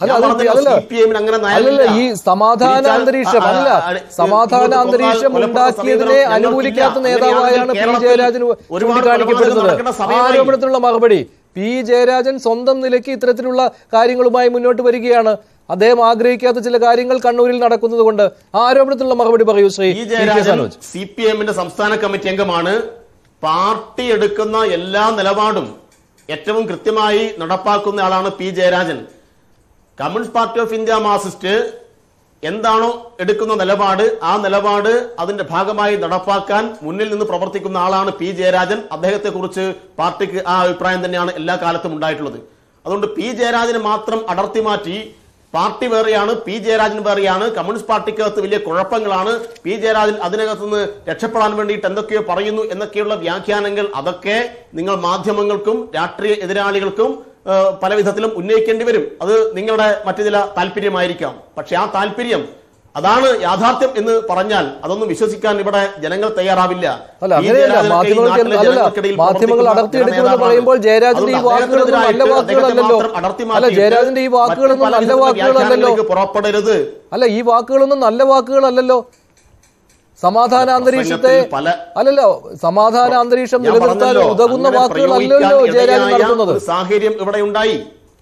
ഈ സമാധാന അന്തരീക്ഷം അല്ല സമാധാന അന്തരീക്ഷം ഉണ്ടാക്കിയതിനെ അനുകൂലിക്കാത്ത നേതാവായാണ് പി ജയരാജൻ ചൂണ്ടിക്കാണിക്കപ്പെടുന്നത്. ആരോപണത്തിനുള്ള മറുപടി, പി ജയരാജൻ സ്വന്തം നിലയ്ക്ക് ഇത്തരത്തിലുള്ള കാര്യങ്ങളുമായി മുന്നോട്ട് വരികയാണ്. അദ്ദേഹം ആഗ്രഹിക്കാത്ത ചില കാര്യങ്ങൾ കണ്ണൂരിൽ നടക്കുന്നത് കൊണ്ട് ആരോപണത്തിനുള്ള മറുപടി പറയൂ ശ്രീ സനോജ്.
സി പി എമ്മിന്റെ സംസ്ഥാന കമ്മിറ്റി അംഗമാണ്. പാർട്ടി എടുക്കുന്ന എല്ലാ നിലപാടും ഏറ്റവും കൃത്യമായി നടപ്പാക്കുന്ന ആളാണ് P Jayarajan. Communist party of India Marxist എന്താണോ എടുക്കുന്ന നിലപാട്, ആ നിലപാട് അതിന്റെ ഭാഗമായി നടപ്പാക്കാൻ മുന്നിൽ നിന്ന് പ്രവർത്തിക്കുന്ന ആളാണ് പി ജയരാജൻ. അദ്ദേഹത്തെ കുറിച്ച് പാർട്ടിക്ക് ആ അഭിപ്രായം തന്നെയാണ് എല്ലാ കാലത്തും ഉണ്ടായിട്ടുള്ളത്. അതുകൊണ്ട് പി ജയരാജന് മാത്രം അടർത്തി മാറ്റി പാർട്ടി വേറെയാണ്, പി ജയരാജൻ വേറെയാണ്, കമ്മ്യൂണിസ്റ്റ് പാർട്ടിക്കകത്ത് വലിയ കുഴപ്പങ്ങളാണ്, പി ജയരാജൻ അതിനകത്തുനിന്ന് രക്ഷപ്പെടാൻ വേണ്ടിയിട്ട് എന്തൊക്കെയോ പറയുന്നു എന്നൊക്കെയുള്ള വ്യാഖ്യാനങ്ങൾ, അതൊക്കെ നിങ്ങൾ മാധ്യമങ്ങൾക്കും രാഷ്ട്രീയ എതിരാളികൾക്കും പല വിധത്തിലും ഉന്നയിക്കേണ്ടി വരും. അത് നിങ്ങളുടെ മറ്റു ചില താല്പര്യമായിരിക്കാം. പക്ഷെ ആ താല്പര്യം അതാണ് യാഥാർത്ഥ്യം എന്ന് പറഞ്ഞാൽ അതൊന്നും വിശ്വസിക്കാൻ ഇവിടെ ജനങ്ങൾ തയ്യാറാവില്ല.
അല്ല അങ്ങനെയല്ല, മാധ്യമങ്ങൾക്ക് അല്ലല്ല മാധ്യമങ്ങൾ അടർത്തിയെടുക്കുമെന്ന് പറയുമ്പോൾ ജയരാജന്റെ ഈ വാക്കുകളൊന്നും നല്ല വാക്കുകളല്ലല്ലോ. അല്ല ജയരാജന്റെ ഈ വാക്കുകളൊന്നും നല്ല വാക്കുകളല്ലല്ലോ.
പുറപ്പെടരുത്.
അല്ല ഈ വാക്കുകളൊന്നും നല്ല വാക്കുകളല്ലല്ലോ. സമാധാന അന്തരീക്ഷത്തെ അല്ലല്ലോ സമാധാന അന്തരീക്ഷം നിലനിർത്താൻ ഉതകുന്ന വാക്കുകളല്ലല്ലോ ജയരാജൻ നടത്തുന്നത്.
സാഹചര്യം ഇവിടെ ഉണ്ടായി.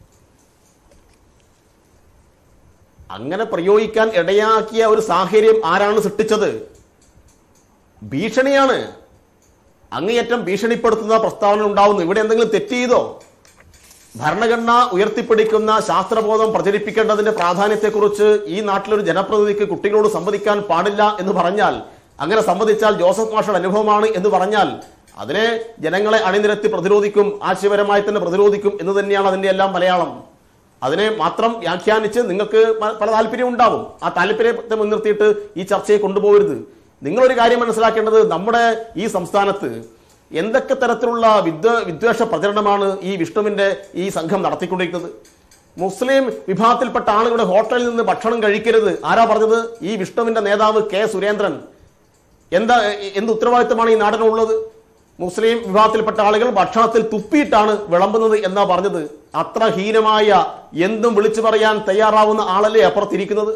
അങ്ങനെ പ്രയോഗിക്കാൻ ഇടയാക്കിയ ഒരു സാഹചര്യം ആരാണ് സൃഷ്ടിച്ചത്? ഭീഷണിയാണ്. അങ്ങേയറ്റം ഭീഷണിപ്പെടുത്തുന്ന പ്രസ്താവന ഉണ്ടാവുന്നു. ഇവിടെ എന്തെങ്കിലും തെറ്റ് ചെയ്തോ? ഭരണഘടന ഉയർത്തിപ്പിടിക്കുന്ന ശാസ്ത്രബോധം പ്രചരിപ്പിക്കേണ്ടതിന്റെ പ്രാധാന്യത്തെക്കുറിച്ച് ഈ നാട്ടിലൊരു ജനപ്രതിനിധിക്ക് കുട്ടികളോട് സംവദിക്കാൻ പാടില്ല എന്ന് പറഞ്ഞാൽ, അങ്ങനെ സംവദിച്ചാൽ ജോസഫ് മാഷയുടെ അനുഭവമാണ് എന്ന് പറഞ്ഞാൽ അതിനെ ജനങ്ങളെ അണിനിരത്തി പ്രതിരോധിക്കും, ആശയപരമായി തന്നെ പ്രതിരോധിക്കും എന്ന് തന്നെയാണ് അതിന്റെ എല്ലാം മലയാളം. അതിനെ മാത്രം വ്യാഖ്യാനിച്ച് നിങ്ങൾക്ക് പല താല്പര്യം ഉണ്ടാവും. ആ താല്പര്യത്തെ മുൻനിർത്തിയിട്ട് ഈ ചർച്ചയെ കൊണ്ടുപോകരുത്. നിങ്ങളൊരു കാര്യം മനസ്സിലാക്കേണ്ടത്, നമ്മുടെ ഈ സംസ്ഥാനത്ത് എന്തൊക്കെ തരത്തിലുള്ള വിദ്വ വിദ്വേഷ പ്രചരണമാണ് ഈ വിഷ്ണുവിന്റെ ഈ സംഘം നടത്തിക്കൊണ്ടിരിക്കുന്നത്. മുസ്ലിം വിഭാഗത്തിൽപ്പെട്ട ആളുകളുടെ ഹോട്ടലിൽ നിന്ന് ഭക്ഷണം കഴിക്കരുത്. ആരാ പറഞ്ഞത്? ഈ വിഷ്ണുവിന്റെ നേതാവ് കെ സുരേന്ദ്രൻ. എന്താ എന്ത് ഉത്തരവാദിത്തമാണ് ഈ നാടിനുള്ളത്? മുസ്ലിം വിഭാഗത്തിൽപ്പെട്ട ആളുകൾ ഭക്ഷണത്തിൽ തുപ്പിയിട്ടാണ് വിളമ്പുന്നത് എന്നാ പറഞ്ഞത്. അത്ര ഹീനമായ എന്തും വിളിച്ചു പറയാൻ തയ്യാറാവുന്ന ആളല്ലേ അപ്പുറത്തിരിക്കുന്നത്?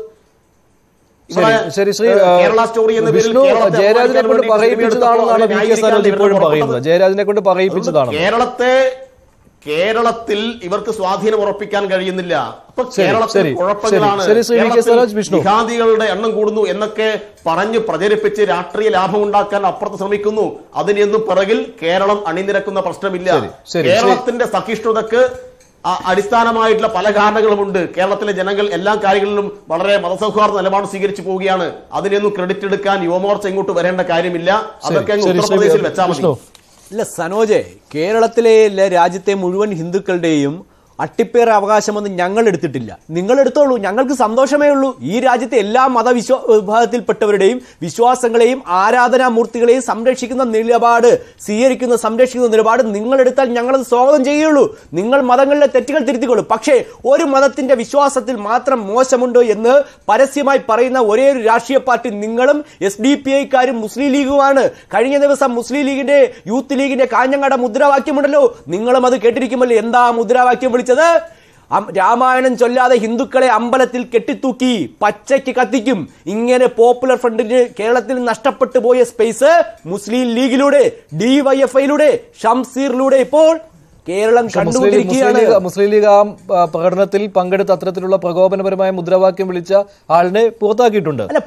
കേരള സ്റ്റോറി എന്ന
ജയരാജനെ കൊണ്ട് പറയിപ്പിച്ചതാണെന്നാണ് വി കെ സനോജ് ഇപ്പോഴും പറയുന്നത്. ജയരാജനെ കൊണ്ട് പറയിപ്പിച്ചതാണ്.
കേരളത്തെ കേരളത്തിൽ ഇവർക്ക് സ്വാധീനം ഉറപ്പിക്കാൻ കഴിയുന്നില്ല. അപ്പൊ കേരളത്തിൽ കുഴപ്പങ്ങളാണ്, ജിഹാദികളുടെ എണ്ണം കൂടുന്നു എന്നൊക്കെ പറഞ്ഞു പ്രചരിപ്പിച്ച് രാഷ്ട്രീയ ലാഭം ഉണ്ടാക്കാൻ അപ്പുറത്ത് ശ്രമിക്കുന്നു. അതിനൊന്നും പിറകിൽ കേരളം അണിനിരക്കുന്ന പ്രശ്നമില്ല. കേരളത്തിന്റെ സഹിഷ്ണുതക്ക് അടിസ്ഥാനമായിട്ടുള്ള പല കാരണങ്ങളുമുണ്ട്. കേരളത്തിലെ ജനങ്ങൾ എല്ലാ കാര്യങ്ങളിലും വളരെ മതസൗഹാർദ്ദ നിലപാട് സ്വീകരിച്ചു പോവുകയാണ്. അതിനൊന്നും ക്രെഡിറ്റ് എടുക്കാൻ യുവമോർച്ച ഇങ്ങോട്ട് വരേണ്ട കാര്യമില്ല. അതൊക്കെ ഉത്തർപ്രദേശിൽ വെച്ചാൽ മതി.
ഇല്ല സനോജെ, കേരളത്തിലെ രാജ്യത്തെ മുഴുവൻ ഹിന്ദുക്കളുടെയും അട്ടിപ്പേറ അവകാശമൊന്നും ഞങ്ങൾ എടുത്തിട്ടില്ല. നിങ്ങൾ എടുത്തോളൂ, ഞങ്ങൾക്ക് സന്തോഷമേ ഉള്ളൂ. ഈ രാജ്യത്തെ എല്ലാ മതവിശ്വാ വിഭാഗത്തിൽപ്പെട്ടവരുടെയും വിശ്വാസങ്ങളെയും ആരാധനാമൂർത്തികളെയും സംരക്ഷിക്കുന്ന നിലപാട് സ്വീകരിക്കുന്ന സംരക്ഷിക്കുന്ന നിലപാട് നിങ്ങളെടുത്താൽ ഞങ്ങളത് സ്വാഗതം ചെയ്യുള്ളൂ. നിങ്ങൾ മതങ്ങളിലെ തെറ്റുകൾ തിരുത്തിക്കൊള്ളൂ. പക്ഷേ ഒരു മതത്തിന്റെ വിശ്വാസത്തിൽ മാത്രം മോശമുണ്ട് എന്ന് പരസ്യമായി പറയുന്ന ഒരേ ഒരു രാഷ്ട്രീയ പാർട്ടി നിങ്ങളും എസ് ഡി പി ഐക്കാരും മുസ്ലിം ലീഗുമാണ്. കഴിഞ്ഞ ദിവസം മുസ്ലിം ലീഗിന്റെ യൂത്ത് ലീഗിന്റെ കാഞ്ഞങ്ങാട് മുദ്രാവാക്യമുണ്ടല്ലോ, നിങ്ങളും അത് കേട്ടിരിക്കുമല്ലോ. എന്താ മുദ്രാവാക്യം വിളിച്ചത്? രാമായണം ചൊല്ലാതെ ഹിന്ദുക്കളെ അമ്പലത്തിൽ കെട്ടിത്തൂക്കി പച്ചയ്ക്ക് കത്തിക്കും. ഇങ്ങനെ പോപ്പുലർ ഫ്രണ്ടിന് കേരളത്തിൽ നഷ്ടപ്പെട്ടു പോയ സ്പേസ് മുസ്ലിം ലീഗിലൂടെ, ഡിവൈഎഫ്ഐയിലൂടെ, ഷംസീറിലൂടെ ഇപ്പോൾ കേരളം കണ്ടുകൊണ്ടിരിക്കുകയാണ്.
മുസ്ലിം ലീഗ് ആ പ്രകടനത്തിൽ പങ്കെടുത്ത അത്തരത്തിലുള്ള പ്രകോപനപരമായ മുദ്രാവാക്യം വിളിച്ച ആളിനെ പുറത്താക്കിയിട്ടുണ്ട്.
അല്ല,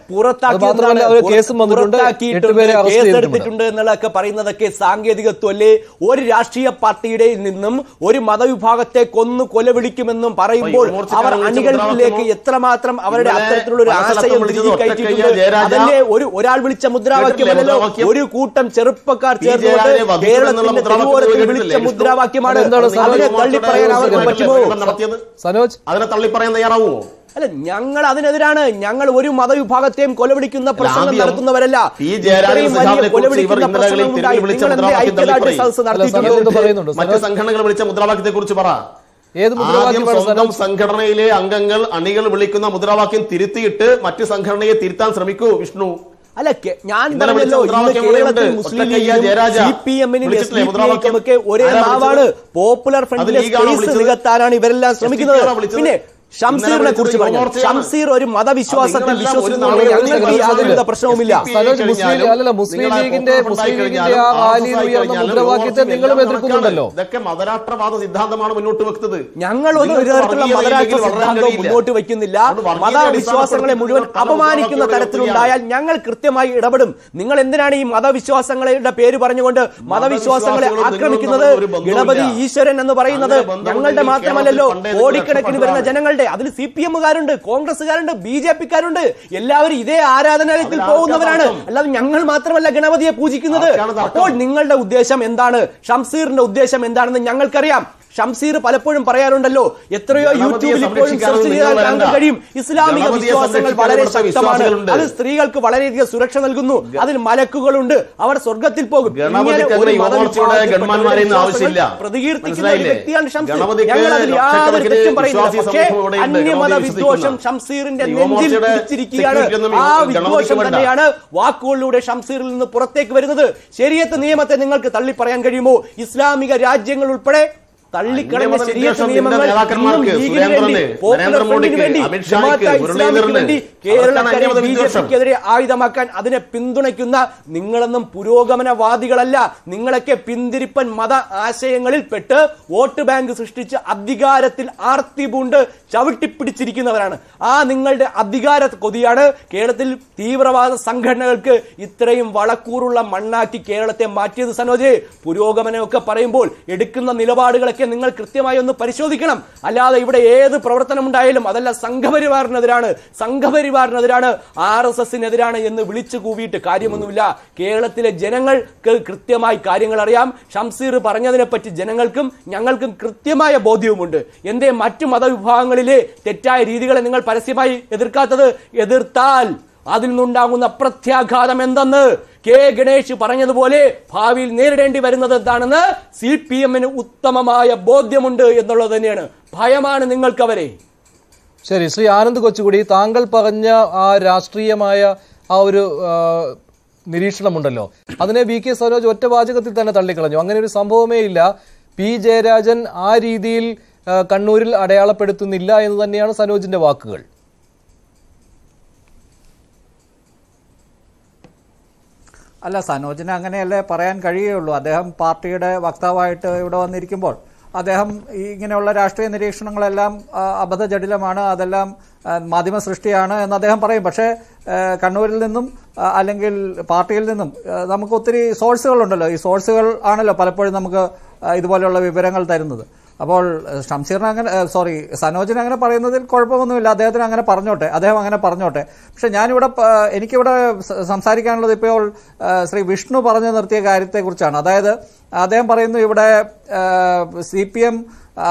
പുറത്താക്കിയിട്ടുണ്ട് എന്നുള്ളതൊക്കെ പറയുന്നതൊക്കെ സാങ്കേതികത്വം അല്ലേ? ഒരു രാഷ്ട്രീയ പാർട്ടിയുടെ നിന്നും ഒരു മതവിഭാഗത്തെ കൊന്നു കൊലവിളിക്കുമെന്നും പറയുമ്പോൾ അവർ അണികളിലേക്ക് എത്രമാത്രം അവരുടെ അത്തരത്തിലുള്ള ഒരു ആശയം കയറ്റിയിട്ടുണ്ട്. അതല്ലേ ഒരു ഒരാൾ വിളിച്ച മുദ്രാവാക്യമല്ലോ, ഒരു കൂട്ടം ചെറുപ്പക്കാർ ചേർന്നുകൊണ്ട് കേരളത്തിന്റെ തെരുവോരത്തിൽ വിളിച്ച മുദ്രാവാക്യം.
അതിനെ തള്ളിപ്പറയാൻ തയ്യാറാവുമോ?
അല്ല, ഞങ്ങൾ അതിനെതിരാണ്. ഞങ്ങൾ ഒരു മതവിഭാഗത്തെ കൊലവിളിക്കുന്ന പ്രസംഗം നടത്തുന്നവരല്ല. കൊലവിളിക്കുന്ന
മറ്റു സംഘടനകൾ വിളിച്ച മുദ്രാവാക്യത്തെ കുറിച്ച് പറ. സ്വന്തം സംഘടനയിലെ അംഗങ്ങൾ അണികൾ വിളിക്കുന്ന മുദ്രാവാക്യം തിരുത്തിയിട്ട് മറ്റു സംഘടനയെ തിരുത്താൻ ശ്രമിക്കൂ വിഷ്ണു.
അല്ല, ഞാൻ പറഞ്ഞല്ലോ ഇന്ന് കേരളത്തിൽ മുസ്ലിം ലീഗിനും സി പി എമ്മിനും എസ് ഡി പി ഐക്കും ഒക്കെ ഒരേ നാവാണ്. പോപ്പുലർ ഫ്രണ്ടിലെ സ്പേസ് നികത്താനാണ് ഇവരെല്ലാം ശ്രമിക്കുന്നത്. പിന്നെ ഷംസീറിനെ കുറിച്ച് പറഞ്ഞു. ഷംസീർ ഒരു മതവിശ്വാസത്തിൽ വിശ്വസിക്കുന്ന ഞങ്ങൾക്ക് യാതൊരു പ്രശ്നവുമില്ല.
മുസ്ലിം ലീഗിന്റെ മുസ്ലിം ലീഗിന്റെ ആ റാലിയിൽ ഉയർന്ന മുദ്രാവാക്യത്തെ നിങ്ങളും എതിർക്കുന്നുണ്ടല്ലോ.
ഇതൊക്കെ മതരാഷ്ട്രവാദ സിദ്ധാന്തമാണ് മുന്നോട്ട് വെക്കുന്നത്.
ഞങ്ങൾ ഒരു തരത്തിലുള്ള മതരാഷ്ട്ര സിദ്ധാന്തവും മുന്നോട്ട് വയ്ക്കുന്നില്ല. മതവിശ്വാസങ്ങളെ മുഴുവൻ അപമാനിക്കുന്ന തരത്തിലുണ്ടായാൽ ഞങ്ങൾ കൃത്യമായി ഇടപെടും. നിങ്ങൾ എന്തിനാണ് ഈ മതവിശ്വാസങ്ങളുടെ പേര് പറഞ്ഞുകൊണ്ട് മതവിശ്വാസങ്ങളെ ആക്രമിക്കുന്നത്? ഗണപതി ഈശ്വരൻ എന്ന് പറയുന്നത് ഞങ്ങളുടെ മാത്രമല്ലല്ലോ, കോടിക്കണക്കിന് വരുന്ന ജനങ്ങളുടെ. അതിൽ സി പി എമ്മുകാരുണ്ട്, കോൺഗ്രസുകാരുണ്ട്, ബി ജെ പിക്കാരുണ്ട്. എല്ലാവരും ഇതേ ആരാധനാലയത്തിൽ പോകുന്നവരാണ്. അല്ലാതെ ഞങ്ങൾ മാത്രമല്ല ഗണപതിയെ പൂജിക്കുന്നത്. അപ്പോൾ നിങ്ങളുടെ ഉദ്ദേശം എന്താണ്? ഷംസീറിന്റെ ഉദ്ദേശം എന്താണെന്ന് ഞങ്ങൾക്കറിയാം. ഷംസീർ പലപ്പോഴും പറയാറുണ്ടല്ലോ, എത്രയോ യൂട്യൂബിൽ ഇപ്പോഴും സെർച്ച് ചെയ്താൽ കാണാൻ കഴിയും, ഇസ്ലാമിക വിശ്വാസങ്ങൾ വളരെ ശക്തമാണ്, അത് സ്ത്രീകൾക്ക് വളരെയധികം സുരക്ഷ നൽകുന്നു, അതിൽ മലക്കുകളുണ്ട്, അവർ സ്വർഗത്തിൽ പോകും. പ്രതികീർത്തിക്കുന്ന ഒരു വ്യക്തിയാണ് ഷംസീർ. ഞങ്ങൾ അതിൽ യാതൊരു തെറ്റും പറയുന്നില്ല. പക്ഷേ അന്യമത വിദ്വേഷം ഷംസീറിന്റെ നെഞ്ചിൽ പിടിച്ചിരിക്കുകയാണ്. ആ വിദ്വേഷം തന്നെയാണ് വാക്കുകളിലൂടെ ഷംസീറിൽ നിന്ന് പുറത്തേക്ക് വരുന്നത്. ശരീഅത്ത് നിയമത്തെ നിങ്ങൾക്ക് തള്ളി പറയാൻ കഴിയുമോ? ഇസ്ലാമിക രാജ്യങ്ങൾ ഉൾപ്പെടെ തള്ളിക്കളഞ്ഞ ശരീഅത്ത് നിയമങ്ങൾ കേരളത്തിനെതിരെ ആയുധമാക്കാൻ അതിനെ പിന്തുണയ്ക്കുന്ന നിങ്ങളൊന്നും പുരോഗമനവാദികളല്ല. നിങ്ങളൊക്കെ പിന്തിരിപ്പൻ മത ആശയങ്ങളിൽ പെട്ട് വോട്ട് ബാങ്ക് സൃഷ്ടിച്ച് അധികാരത്തിൽ ആർത്തി പൂണ്ട് ചവിട്ടിപ്പിടിച്ചിരിക്കുന്നവരാണ്. ആ നിങ്ങളുടെ അധികാര കൊതിയാണ് കേരളത്തിൽ തീവ്രവാദ സംഘടനകൾക്ക് ഇത്രയും വളക്കൂറുള്ള മണ്ണാക്കി കേരളത്തെ മാറ്റിയത്. സനോജ്, പുരോഗമനമൊക്കെ പറയുമ്പോൾ എടുക്കുന്ന നിലപാടുകളൊക്കെ നിങ്ങൾ കൃത്യമായി ഒന്ന് പരിശോധിക്കണം. അല്ലാതെ ഇവിടെ ഏത് പ്രവർത്തനം ഉണ്ടായാലും അതല്ല സംഘപരിവാറിനെതിരാണ്, സംഘപരിവാറിനെതിരാണ്, ആർ എസ് എസിനെതിരാണ് എന്ന് വിളിച്ചു കൂവിയിട്ട് കാര്യമൊന്നുമില്ല. കേരളത്തിലെ ജനങ്ങൾക്ക് കൃത്യമായി കാര്യങ്ങൾ അറിയാം. ഷംസീർ പറഞ്ഞതിനെ പറ്റി ജനങ്ങൾക്കും ഞങ്ങൾക്കും കൃത്യമായ ബോധ്യവുമുണ്ട്. എന്തേ മറ്റു മതവിഭാഗങ്ങളിലെ തെറ്റായ രീതികളെ നിങ്ങൾ പരസ്യമായി എതിർക്കാത്തത്? എതിർത്താൽ അതിൽ നിന്നുണ്ടാകുന്ന പ്രത്യാഘാതം എന്തെന്ന് കെ ഗണേഷ് പറഞ്ഞതുപോലെ ഭാവിയിൽ നേരിടേണ്ടി വരുന്നത് എന്താണെന്ന് സി പി എമ്മിന് ഉത്തമമായ ബോധ്യമുണ്ട് എന്നുള്ളത് തന്നെയാണ്. ഭയമാണ് നിങ്ങൾക്കവരെ.
ശരി, ശ്രീ ആനന്ദ് കൊച്ചുകുടി, താങ്കൾ പറഞ്ഞ ആ രാഷ്ട്രീയമായ ആ ഒരു നിരീക്ഷണമുണ്ടല്ലോ, അതിനെ വി കെ സനോജ് ഒറ്റ വാചകത്തിൽ തന്നെ തള്ളിക്കളഞ്ഞു. അങ്ങനെ ഒരു സംഭവമേ ഇല്ല. പി ജയരാജൻ ആ രീതിയിൽ കണ്ണൂരിൽ അടയാളപ്പെടുത്തുന്നില്ല എന്ന് തന്നെയാണ് സനോജിന്റെ വാക്കുകൾ.
അല്ല, സനോജിന് അങ്ങനെയല്ലേ പറയാൻ കഴിയുള്ളൂ. അദ്ദേഹം പാർട്ടിയുടെ വക്താവായിട്ട് ഇവിടെ വന്നിരിക്കുമ്പോൾ അദ്ദേഹം ഇങ്ങനെയുള്ള രാഷ്ട്രീയ നിരീക്ഷണങ്ങളെല്ലാം അബദ്ധജടിലമാണ്, അതെല്ലാം മാധ്യമ സൃഷ്ടിയാണ് എന്ന് അദ്ദേഹം പറയും. പക്ഷേ കണ്ണൂരിൽ നിന്നും അല്ലെങ്കിൽ പാർട്ടിയിൽ നിന്നും നമുക്ക് ഒത്തിരി സോഴ്സുകളുണ്ടല്ലോ. ഈ സോഴ്സുകൾ ആണല്ലോ പലപ്പോഴും നമുക്ക് ഇതുപോലെയുള്ള വിവരങ്ങൾ തരുന്നത്. അപ്പോൾ ഷംസീറിന് അങ്ങനെ സോറി സനോജിന് അങ്ങനെ പറയുന്നതിൽ കുഴപ്പമൊന്നുമില്ല. അദ്ദേഹത്തിന് അങ്ങനെ പറഞ്ഞോട്ടെ, അദ്ദേഹം അങ്ങനെ പറഞ്ഞോട്ടെ. പക്ഷെ ഞാനിവിടെ എനിക്കിവിടെ സംസാരിക്കാനുള്ളത് ഇപ്പോൾ ശ്രീ വിഷ്ണു പറഞ്ഞു നിർത്തിയ കാര്യത്തെക്കുറിച്ചാണ്. അതായത് അദ്ദേഹം പറയുന്നു ഇവിടെ സി പി എം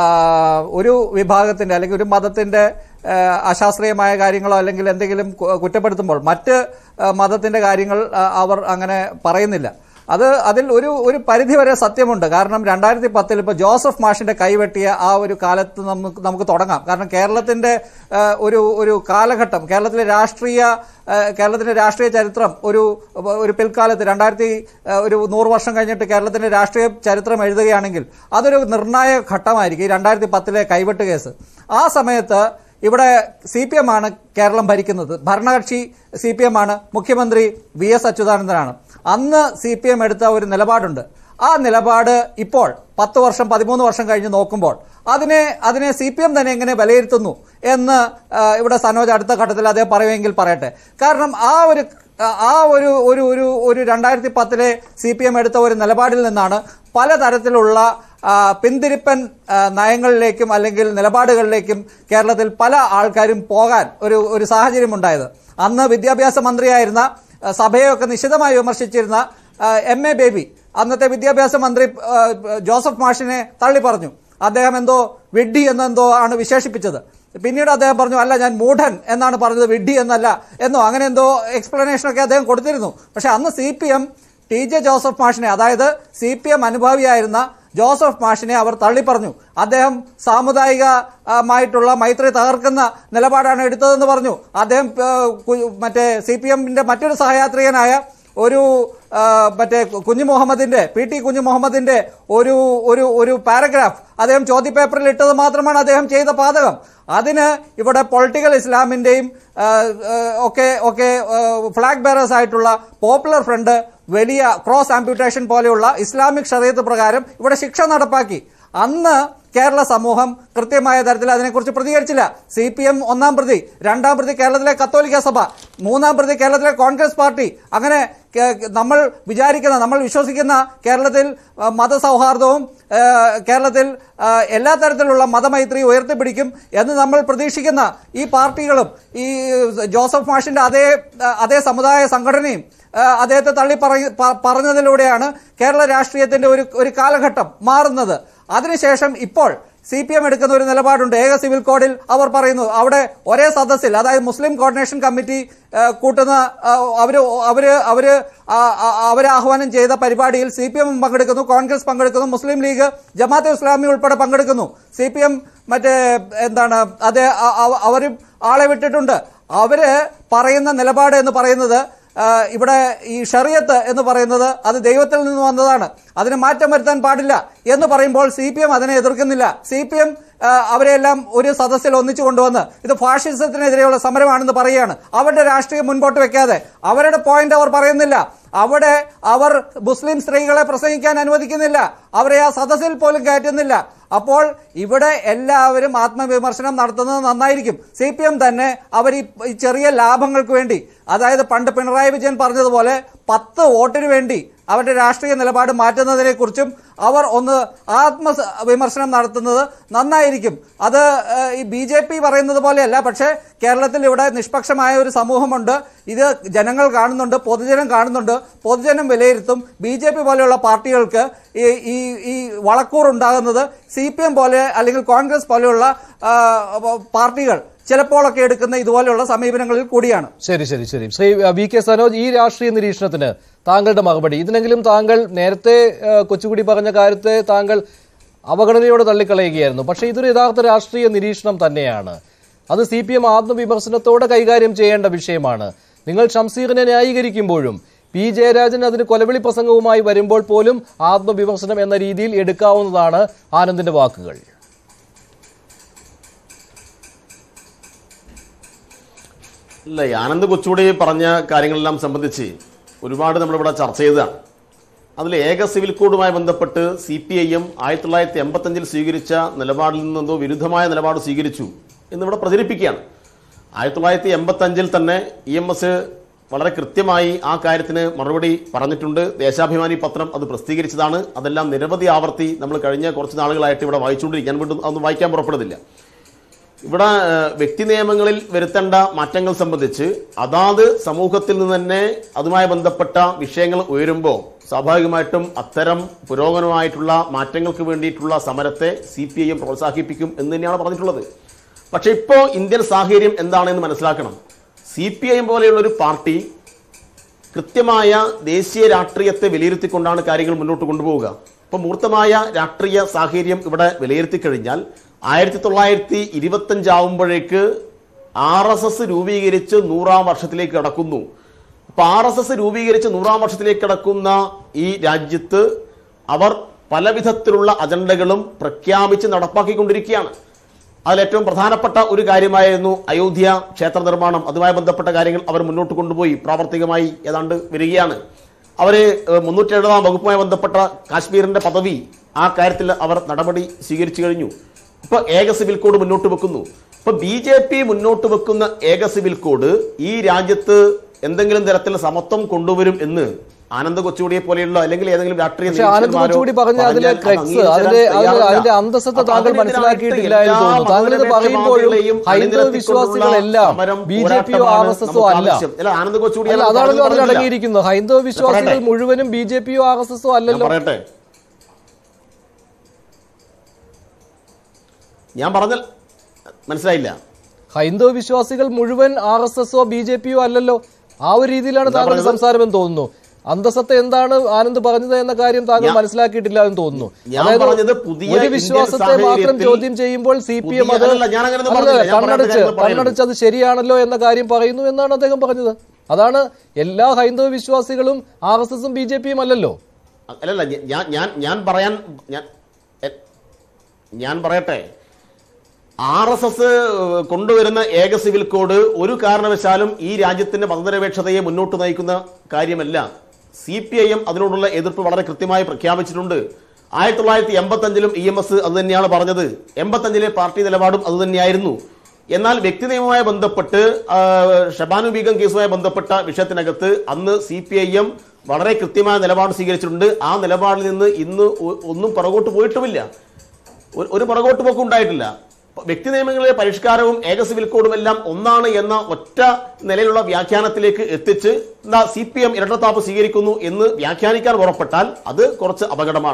ഒരു വിഭാഗത്തിന്റെ അല്ലെങ്കിൽ ഒരു മതത്തിന്റെ അശാസ്ത്രീയമായ കാര്യങ്ങളോ അല്ലെങ്കിൽ എന്തെങ്കിലും കുറ്റപ്പെടുത്തുമ്പോൾ മറ്റ് മതത്തിന്റെ കാര്യങ്ങൾ അവർ അങ്ങനെ പറയുന്നില്ല. അത് അതിൽ ഒരു ഒരു പരിധിവരെ സത്യമുണ്ട്. കാരണം രണ്ടായിരത്തി പത്തിൽ ഇപ്പോൾ ജോസഫ് മാഷിന്റെ കൈവെട്ടിയ ആ ഒരു കാലത്ത് നമുക്ക് നമുക്ക് തുടങ്ങാം. കാരണം കേരളത്തിന്റെ ഒരു ഒരു കാലഘട്ടം, കേരളത്തിലെ രാഷ്ട്രീയ കേരളത്തിന്റെ രാഷ്ട്രീയ ചരിത്രം ഒരു ഒരു പിൽക്കാലത്ത് രണ്ടായിരത്തി ഒരു നൂറ് വർഷം കഴിഞ്ഞിട്ട് കേരളത്തിന്റെ രാഷ്ട്രീയ ചരിത്രം എഴുതുകയാണെങ്കിൽ അതൊരു നിർണായക ഘട്ടമായിരിക്കും ഈ രണ്ടായിരത്തി പത്തിലെ കൈവെട്ട് കേസ്. ആ സമയത്ത് ഇവിടെ സി പി എം ആണ് കേരളം ഭരിക്കുന്നത്, ഭരണകക്ഷി സി പി എം ആണ്, മുഖ്യമന്ത്രി വി എസ് അച്യുതാനന്ദനാണ്. അന്ന് സി പി എം എടുത്ത ഒരു നിലപാടുണ്ട്. ആ നിലപാട് ഇപ്പോൾ പത്ത് വർഷം പതിമൂന്ന് വർഷം കഴിഞ്ഞ് നോക്കുമ്പോൾ അതിനെ അതിനെ സി പി എം തന്നെ എങ്ങനെ വിലയിരുത്തുന്നു എന്ന് ഇവിടെ സനോജ് അടുത്ത ഘട്ടത്തിൽ അതേ പറയുമെങ്കിൽ പറയട്ടെ. കാരണം ആ ഒരു ആ ഒരു ഒരു ഒരു ഒരു രണ്ടായിരത്തി പത്തിലെ സി പി എം എടുത്ത ഒരു നിലപാടിൽ നിന്നാണ് പലതരത്തിലുള്ള പിന്തിരിപ്പൻ നയങ്ങളിലേക്കും അല്ലെങ്കിൽ നിലപാടുകളിലേക്കും കേരളത്തിൽ പല ആൾക്കാരും പോകാൻ ഒരു ഒരു സാഹചര്യം ഉണ്ടായത്. അന്ന് വിദ്യാഭ്യാസ മന്ത്രിയായിരുന്ന, സഭയൊക്കെ നിശിതമായി വിമർശിച്ചിരുന്ന എം എ ബേബി അന്നത്തെ വിദ്യാഭ്യാസ മന്ത്രി ജോസഫ് മാഷിനെ തള്ളി പറഞ്ഞു. അദ്ദേഹം എന്തോ വിഡ്ഢി എന്നെന്തോ ആണ് വിശേഷിപ്പിച്ചത്. പിന്നീട് അദ്ദേഹം പറഞ്ഞു, അല്ല ഞാൻ മൂഢൻ എന്നാണ് പറഞ്ഞത്, വിഡ്ഢി എന്നല്ല എന്നോ അങ്ങനെ എന്തോ എക്സ്പ്ലനേഷനൊക്കെ അദ്ദേഹം കൊടുത്തിരുന്നു. പക്ഷെ അന്ന് C P M T J Joseph മാഷിനെ, അതായത് സി പി എം അനുഭാവിയായിരുന്ന ജോസഫ് മാഷിനെ അവർ തള്ളിപ്പറഞ്ഞു. അദ്ദേഹം സാമുദായികമായിട്ടുള്ള മൈത്രി തകർക്കുന്ന നിലപാടാണ് എടുത്തതെന്ന് പറഞ്ഞു. അദ്ദേഹം മറ്റേ സി പി എമ്മിന്റെ മറ്റൊരു സഹയാത്രികനായ ഒരു മറ്റേ കുഞ്ഞു മുഹമ്മദിന്റെ പി ടി കുഞ്ഞു മുഹമ്മദിന്റെ ഒരു ഒരു ഒരു പാരഗ്രാഫ് അദ്ദേഹം ചോദ്യപേപ്പറിൽ ഇട്ടത് മാത്രമാണ് അദ്ദേഹം ചെയ്ത പാതകം. അതിന് ഇവിടെ പൊളിറ്റിക്കൽ ഇസ്ലാമിന്റെയും ഒക്കെ ഒക്കെ ഫ്ലാഗ് ബെയറേഴ്സ് ആയിട്ടുള്ള പോപ്പുലർ ഫ്രണ്ട് വലിയ ക്രോസ് ആംപ്യൂട്ടേഷൻ പോലെയുള്ള ഇസ്ലാമിക് ശരീഅത്ത് പ്രകാരം ഇവിടെ ശിക്ഷ നടപ്പാക്കി. അന്ന് കേരള സമൂഹം കൃത്യമായ തരത്തിൽ അതിനെക്കുറിച്ച് പ്രതികരിച്ചില്ല. സി പി എം ഒന്നാം പ്രതി, രണ്ടാം പ്രതി കേരളത്തിലെ കത്തോലിക്ക സഭ, മൂന്നാം പ്രതി കേരളത്തിലെ കോൺഗ്രസ് പാർട്ടി, അങ്ങനെ നമ്മൾ വിചാരിക്കുന്ന നമ്മൾ വിശ്വസിക്കുന്ന കേരളത്തിൽ മതസൗഹാർദ്ദവും കേരളത്തിൽ എല്ലാ തരത്തിലുള്ള മതമൈത്രിയും ഉയർത്തിപ്പിടിക്കും എന്ന് നമ്മൾ പ്രതീക്ഷിക്കുന്ന ഈ പാർട്ടികളും ഈ ജോസഫ് മാഷിന്റെ അതേ അതേ സമുദായ സംഘടനയും അദ്ദേഹത്തെ തള്ളി പറഞ്ഞതിലൂടെയാണ് കേരള രാഷ്ട്രീയത്തിന്റെ ഒരു ഒരു കാലഘട്ടം മാറുന്നത്. അതിനുശേഷം ഇപ്പോൾ സി പി എം എടുക്കുന്ന ഒരു നിലപാടുണ്ട്. ഏക സിവിൽ കോഡിൽ അവർ പറയുന്നു അവിടെ ഒരേ സദസ്സിൽ, അതായത് മുസ്ലിം കോർഡിനേഷൻ കമ്മിറ്റി കൂട്ടുന്ന അവര് അവര് അവര് അവരെ ആഹ്വാനം ചെയ്ത പരിപാടിയിൽ സി പി എം പങ്കെടുക്കുന്നു, കോൺഗ്രസ് പങ്കെടുക്കുന്നു, മുസ്ലിം ലീഗ്, ജമാഅത്തെ ഇസ്ലാമി ഉൾപ്പെടെ പങ്കെടുക്കുന്നു. സി പി എം മറ്റേ എന്താണ് അത് അവരും ആളെ വിട്ടിട്ടുണ്ട്. അവര് പറയുന്ന നിലപാട് എന്ന് പറയുന്നത് ഇവിടെ ഈ ഷറിയത്ത് എന്ന് പറയുന്നത് അത് ദൈവത്തിൽ നിന്ന് വന്നതാണ്, അതിന് മാറ്റം വരുത്താൻ പാടില്ല എന്ന് പറയുമ്പോൾ സി പി എം അതിനെ എതിർക്കുന്നില്ല. സി പി എം അവരെല്ലാം ഒരു സദസ്സിൽ ഒന്നിച്ചു കൊണ്ടുവന്ന് ഇത് ഫാഷിസത്തിനെതിരെയുള്ള സമരമാണെന്ന് പറയുകയാണ്. അവരുടെ രാഷ്ട്രീയം മുൻപോട്ട് വെക്കാതെ അവരുടെ പോയിന്റ് അവർ പറയുന്നില്ല. അവിടെ അവർ മുസ്ലിം സ്ത്രീകളെ പ്രസംഗിക്കാൻ അനുവദിക്കുന്നില്ല, അവരെ ആ സദസ്സിൽ പോലും കയറ്റുന്നില്ല. അപ്പോൾ ഇവിടെ എല്ലാവരും ആത്മവിമർശനം നടത്തുന്നത് നന്നായിരിക്കും. സി പി എം തന്നെ അവർ ഈ ചെറിയ ലാഭങ്ങൾക്ക് വേണ്ടി, അതായത് പണ്ട് പിണറായി വിജയൻ പറഞ്ഞതുപോലെ പത്ത് വോട്ടിന് വേണ്ടി അവരുടെ രാഷ്ട്രീയ നിലപാട് മാറ്റുന്നതിനെ കുറിച്ചും അവർ ഒന്ന് ആത്മവിമർശനം നടത്തുന്നത് നന്നായിരിക്കും. അത് ഈ ബി ജെ പി പറയുന്നത് പോലെയല്ല. പക്ഷേ കേരളത്തിൽ ഇവിടെ നിഷ്പക്ഷമായ ഒരു സമൂഹമുണ്ട്, ഇത് ജനങ്ങൾ കാണുന്നുണ്ട്, പൊതുജനം കാണുന്നുണ്ട്, പൊതുജനം വിലയിരുത്തും. ബി ജെ പി പോലെയുള്ള പാർട്ടികൾക്ക് ഈ ഈ വളക്കൂർ ഉണ്ടാകുന്നത് സി പി എം പോലെ അല്ലെങ്കിൽ കോൺഗ്രസ് പോലെയുള്ള പാർട്ടികൾ ചിലപ്പോഴൊക്കെ എടുക്കുന്ന ഇതുപോലെയുള്ള സമീപനങ്ങളിൽ കൂടിയാണ്.
ശരി ശരി ശരി ശ്രീ വി കെ സനോജ്, ഈ രാഷ്ട്രീയ നിരീക്ഷണത്തിന് താങ്കളുടെ മറുപടി. ഇതിനെങ്കിലും താങ്കൾ നേരത്തെ കൊച്ചുകുടി പറഞ്ഞ കാര്യത്തെ താങ്കൾ അവഗണനയോടെ തള്ളിക്കളയുകയായിരുന്നു. പക്ഷേ ഇതൊരു യഥാർത്ഥ രാഷ്ട്രീയ നിരീക്ഷണം തന്നെയാണ്. അത് സി പി എം ആത്മവിമർശനത്തോടെ കൈകാര്യം ചെയ്യേണ്ട വിഷയമാണ്. നിങ്ങൾ ഷംസീറിനെ ന്യായീകരിക്കുമ്പോഴും പി ജയരാജൻ അതിന് കൊലവിളി പ്രസംഗവുമായി വരുമ്പോൾ പോലും ആത്മവിമർശനം എന്ന രീതിയിൽ എടുക്കാവുന്നതാണ് ആനന്ദിന്റെ വാക്കുകൾ.
അല്ല, ആനന്ദ് കൊച്ചുകൂടി പറഞ്ഞ കാര്യങ്ങളെല്ലാം സംബന്ധിച്ച് ഒരുപാട് നമ്മളിവിടെ ചർച്ച ചെയ്തതാണ്. അതിൽ ഏക സിവിൽ കോഡുമായി ബന്ധപ്പെട്ട് സി പി ഐ എം ആയിരത്തി തൊള്ളായിരത്തി എൺപത്തഞ്ചിൽ സ്വീകരിച്ച നിലപാടിൽ നിന്നെന്തോ വിരുദ്ധമായ നിലപാട് സ്വീകരിച്ചു എന്നിവിടെ പ്രചരിപ്പിക്കുകയാണ്. ആയിരത്തി തൊള്ളായിരത്തി എൺപത്തഞ്ചിൽ തന്നെ ഇ എം എസ് വളരെ കൃത്യമായി ആ കാര്യത്തിന് മറുപടി പറഞ്ഞിട്ടുണ്ട്. ദേശാഭിമാനി പത്രം അത് പ്രസിദ്ധീകരിച്ചതാണ്. അതെല്ലാം നിരവധി ആവർത്തി നമ്മൾ കഴിഞ്ഞ കുറച്ച് നാളുകളായിട്ട് ഇവിടെ വായിച്ചുകൊണ്ടിരിക്കാൻ വീണ്ടും അതൊന്നും വായിക്കാൻ പുറപ്പെടുന്നില്ല. ഇവിടെ വ്യക്തി നിയമങ്ങളിൽ വരുത്തേണ്ട മാറ്റങ്ങൾ സംബന്ധിച്ച് അതാത് സമൂഹത്തിൽ നിന്ന് തന്നെ അതുമായി ബന്ധപ്പെട്ട വിഷയങ്ങൾ ഉയരുമ്പോൾ സ്വാഭാവികമായിട്ടും അത്തരം പുരോഗമനമായിട്ടുള്ള മാറ്റങ്ങൾക്ക് വേണ്ടിയിട്ടുള്ള സമരത്തെ സി പി ഐ എം പ്രോത്സാഹിപ്പിക്കും എന്ന് തന്നെയാണ് പറഞ്ഞിട്ടുള്ളത്. പക്ഷെ ഇപ്പോൾ ഇന്ത്യൻ സാഹചര്യം എന്താണെന്ന് മനസ്സിലാക്കണം. സി പി ഐ എം പോലെയുള്ള ഒരു പാർട്ടി കൃത്യമായ ദേശീയ രാഷ്ട്രീയത്തെ വിലയിരുത്തിക്കൊണ്ടാണ് കാര്യങ്ങൾ മുന്നോട്ട് കൊണ്ടുപോവുക. ഇപ്പൊ മൂർത്തമായ രാഷ്ട്രീയ സാഹചര്യം ഇവിടെ വിലയിരുത്തി കഴിഞ്ഞാൽ ആയിരത്തി തൊള്ളായിരത്തി ഇരുപത്തഞ്ചാവുമ്പോഴേക്ക് ആർ എസ് എസ് രൂപീകരിച്ച് നൂറാം വർഷത്തിലേക്ക് കടക്കുന്നു. അപ്പൊ ആർ എസ് എസ് രൂപീകരിച്ച് നൂറാം വർഷത്തിലേക്ക് കടക്കുന്ന ഈ രാജ്യത്ത് അവർ പലവിധത്തിലുള്ള അജണ്ടകളും പ്രഖ്യാപിച്ച് നടപ്പാക്കിക്കൊണ്ടിരിക്കുകയാണ്. അതിലേറ്റവും പ്രധാനപ്പെട്ട ഒരു കാര്യമായിരുന്നു അയോധ്യ ക്ഷേത്ര നിർമ്മാണം. അതുമായി ബന്ധപ്പെട്ട കാര്യങ്ങൾ അവർ മുന്നോട്ട് കൊണ്ടുപോയി പ്രാവർത്തികമായി ഏതാണ്ട് വരികയാണ്. അവര് മുന്നൂറ്റി എഴുപതാം വകുപ്പുമായി ബന്ധപ്പെട്ട കാശ്മീരിന്റെ പദവി ആ കാര്യത്തിൽ അവർ നടപടി സ്വീകരിച്ചു കഴിഞ്ഞു. ഇപ്പൊ ഏക സിവിൽ കോഡ് മുന്നോട്ട് വെക്കുന്നു. ഇപ്പൊ ബി ജെ പി മുന്നോട്ട് വെക്കുന്ന ഏക സിവിൽ കോഡ് ഈ രാജ്യത്ത് എന്തെങ്കിലും തരത്തിൽ സമത്വം കൊണ്ടുവരും എന്ന് ആനന്ദ് കൊച്ചുകൂടിയെ പോലെയുള്ള അല്ലെങ്കിൽ ഏതെങ്കിലും രാഷ്ട്രീയ
ആനന്ദ് കൊച്ചുകൂടി പറഞ്ഞ അതിലെ അതിന്റെ അന്തസ്സത്ത താങ്കൾ മനസ്സിലാക്കിയിട്ടില്ല എന്ന് തോന്നുന്നു. താങ്കൾ ഇത് പറയുമ്പോഴും ഹൈന്ദവ വിശ്വാസികളെല്ലാം ബി ജെ പിയോ ആർ എസ് എസോ അല്ല.
ആനന്ദ് കൊച്ചുകൂടി
അതാണല്ലോ അതിൽ അടങ്ങിയിരിക്കുന്നത്. ഹൈന്ദവ വിശ്വാസികൾ മുഴുവനും ബി ജെ പിയോ ആർ എസ് എസോ അല്ലല്ലോ.
പറയട്ടെ, ഞാൻ പറഞ്ഞ മനസ്സിലായില്ല.
ഹൈന്ദവ വിശ്വാസികൾ മുഴുവൻ ആർ എസ് എസോ ബി ജെ പിയോ അല്ലല്ലോ. ആ ഒരു രീതിയിലാണ് താങ്കളുടെ സംസാരമെന്ന് തോന്നുന്നു. അന്തസത്ത എന്താണ് ആനന്ദ് പറഞ്ഞത് എന്ന കാര്യം താങ്കൾ മനസ്സിലാക്കിയിട്ടില്ല എന്ന് തോന്നുന്നു. അതായത് ഒരു വിശ്വാസത്തെ മാത്രം ചോദ്യം ചെയ്യുമ്പോൾ സി പി എം അത് കണ്ണടച്ച് കണ്ണടച്ച് അത് ശരിയാണല്ലോ എന്ന കാര്യം പറയുന്നു എന്നാണ് അദ്ദേഹം പറഞ്ഞത്. അതാണ് എല്ലാ ഹൈന്ദവ വിശ്വാസികളും ആർ എസ് എസും ബി ജെ പിയും അല്ലല്ലോ.
അല്ലല്ല, ഞാൻ ഞാൻ പറയാൻ ഞാൻ പറയട്ടെ, ആർ എസ് എസ് കൊണ്ടുവരുന്ന ഏക സിവിൽ കോഡ് ഒരു കാരണവശാലും ഈ രാജ്യത്തിന്റെ മതനിരപേക്ഷതയെ മുന്നോട്ട് നയിക്കുന്ന കാര്യമല്ല. സി പി ഐ എം അതിനോടുള്ള എതിർപ്പ് വളരെ കൃത്യമായി പ്രഖ്യാപിച്ചിട്ടുണ്ട്. ആയിരത്തി തൊള്ളായിരത്തി എൺപത്തി അഞ്ചിലും ഇ എം എസ് അത് തന്നെയാണ് പറഞ്ഞത്. എൺപത്തഞ്ചിലെ പാർട്ടി നിലപാടും അത് തന്നെയായിരുന്നു. എന്നാൽ വ്യക്തി നിയമവുമായി ബന്ധപ്പെട്ട് ഷബാനു ബീഗം കേസുമായി ബന്ധപ്പെട്ട വിഷയത്തിനകത്ത് അന്ന് സി പി ഐ എം വളരെ കൃത്യമായ നിലപാട് സ്വീകരിച്ചിട്ടുണ്ട്. ആ നിലപാടിൽ നിന്ന് ഇന്ന് ഒന്നും പുറകോട്ട് പോയിട്ടുമില്ല, ഒരു പുറകോട്ട് പോക്കും ഉണ്ടായിട്ടില്ല. വ്യക്തി നിയമങ്ങളിലെ പരിഷ്കാരവും ഏക സിവിൽ കോഡും എല്ലാം ഒന്നാണ് എന്ന ഒറ്റ നിലയിലുള്ള വ്യാഖ്യാനത്തിലേക്ക് എത്തിച്ച് സി പി എം ഇരട്ടത്താപ്പ് സ്വീകരിക്കുന്നു എന്ന് വ്യാഖ്യാനിക്കാൻ പുറപ്പെട്ടാൽ അത് കുറച്ച് അപകടമാണ്.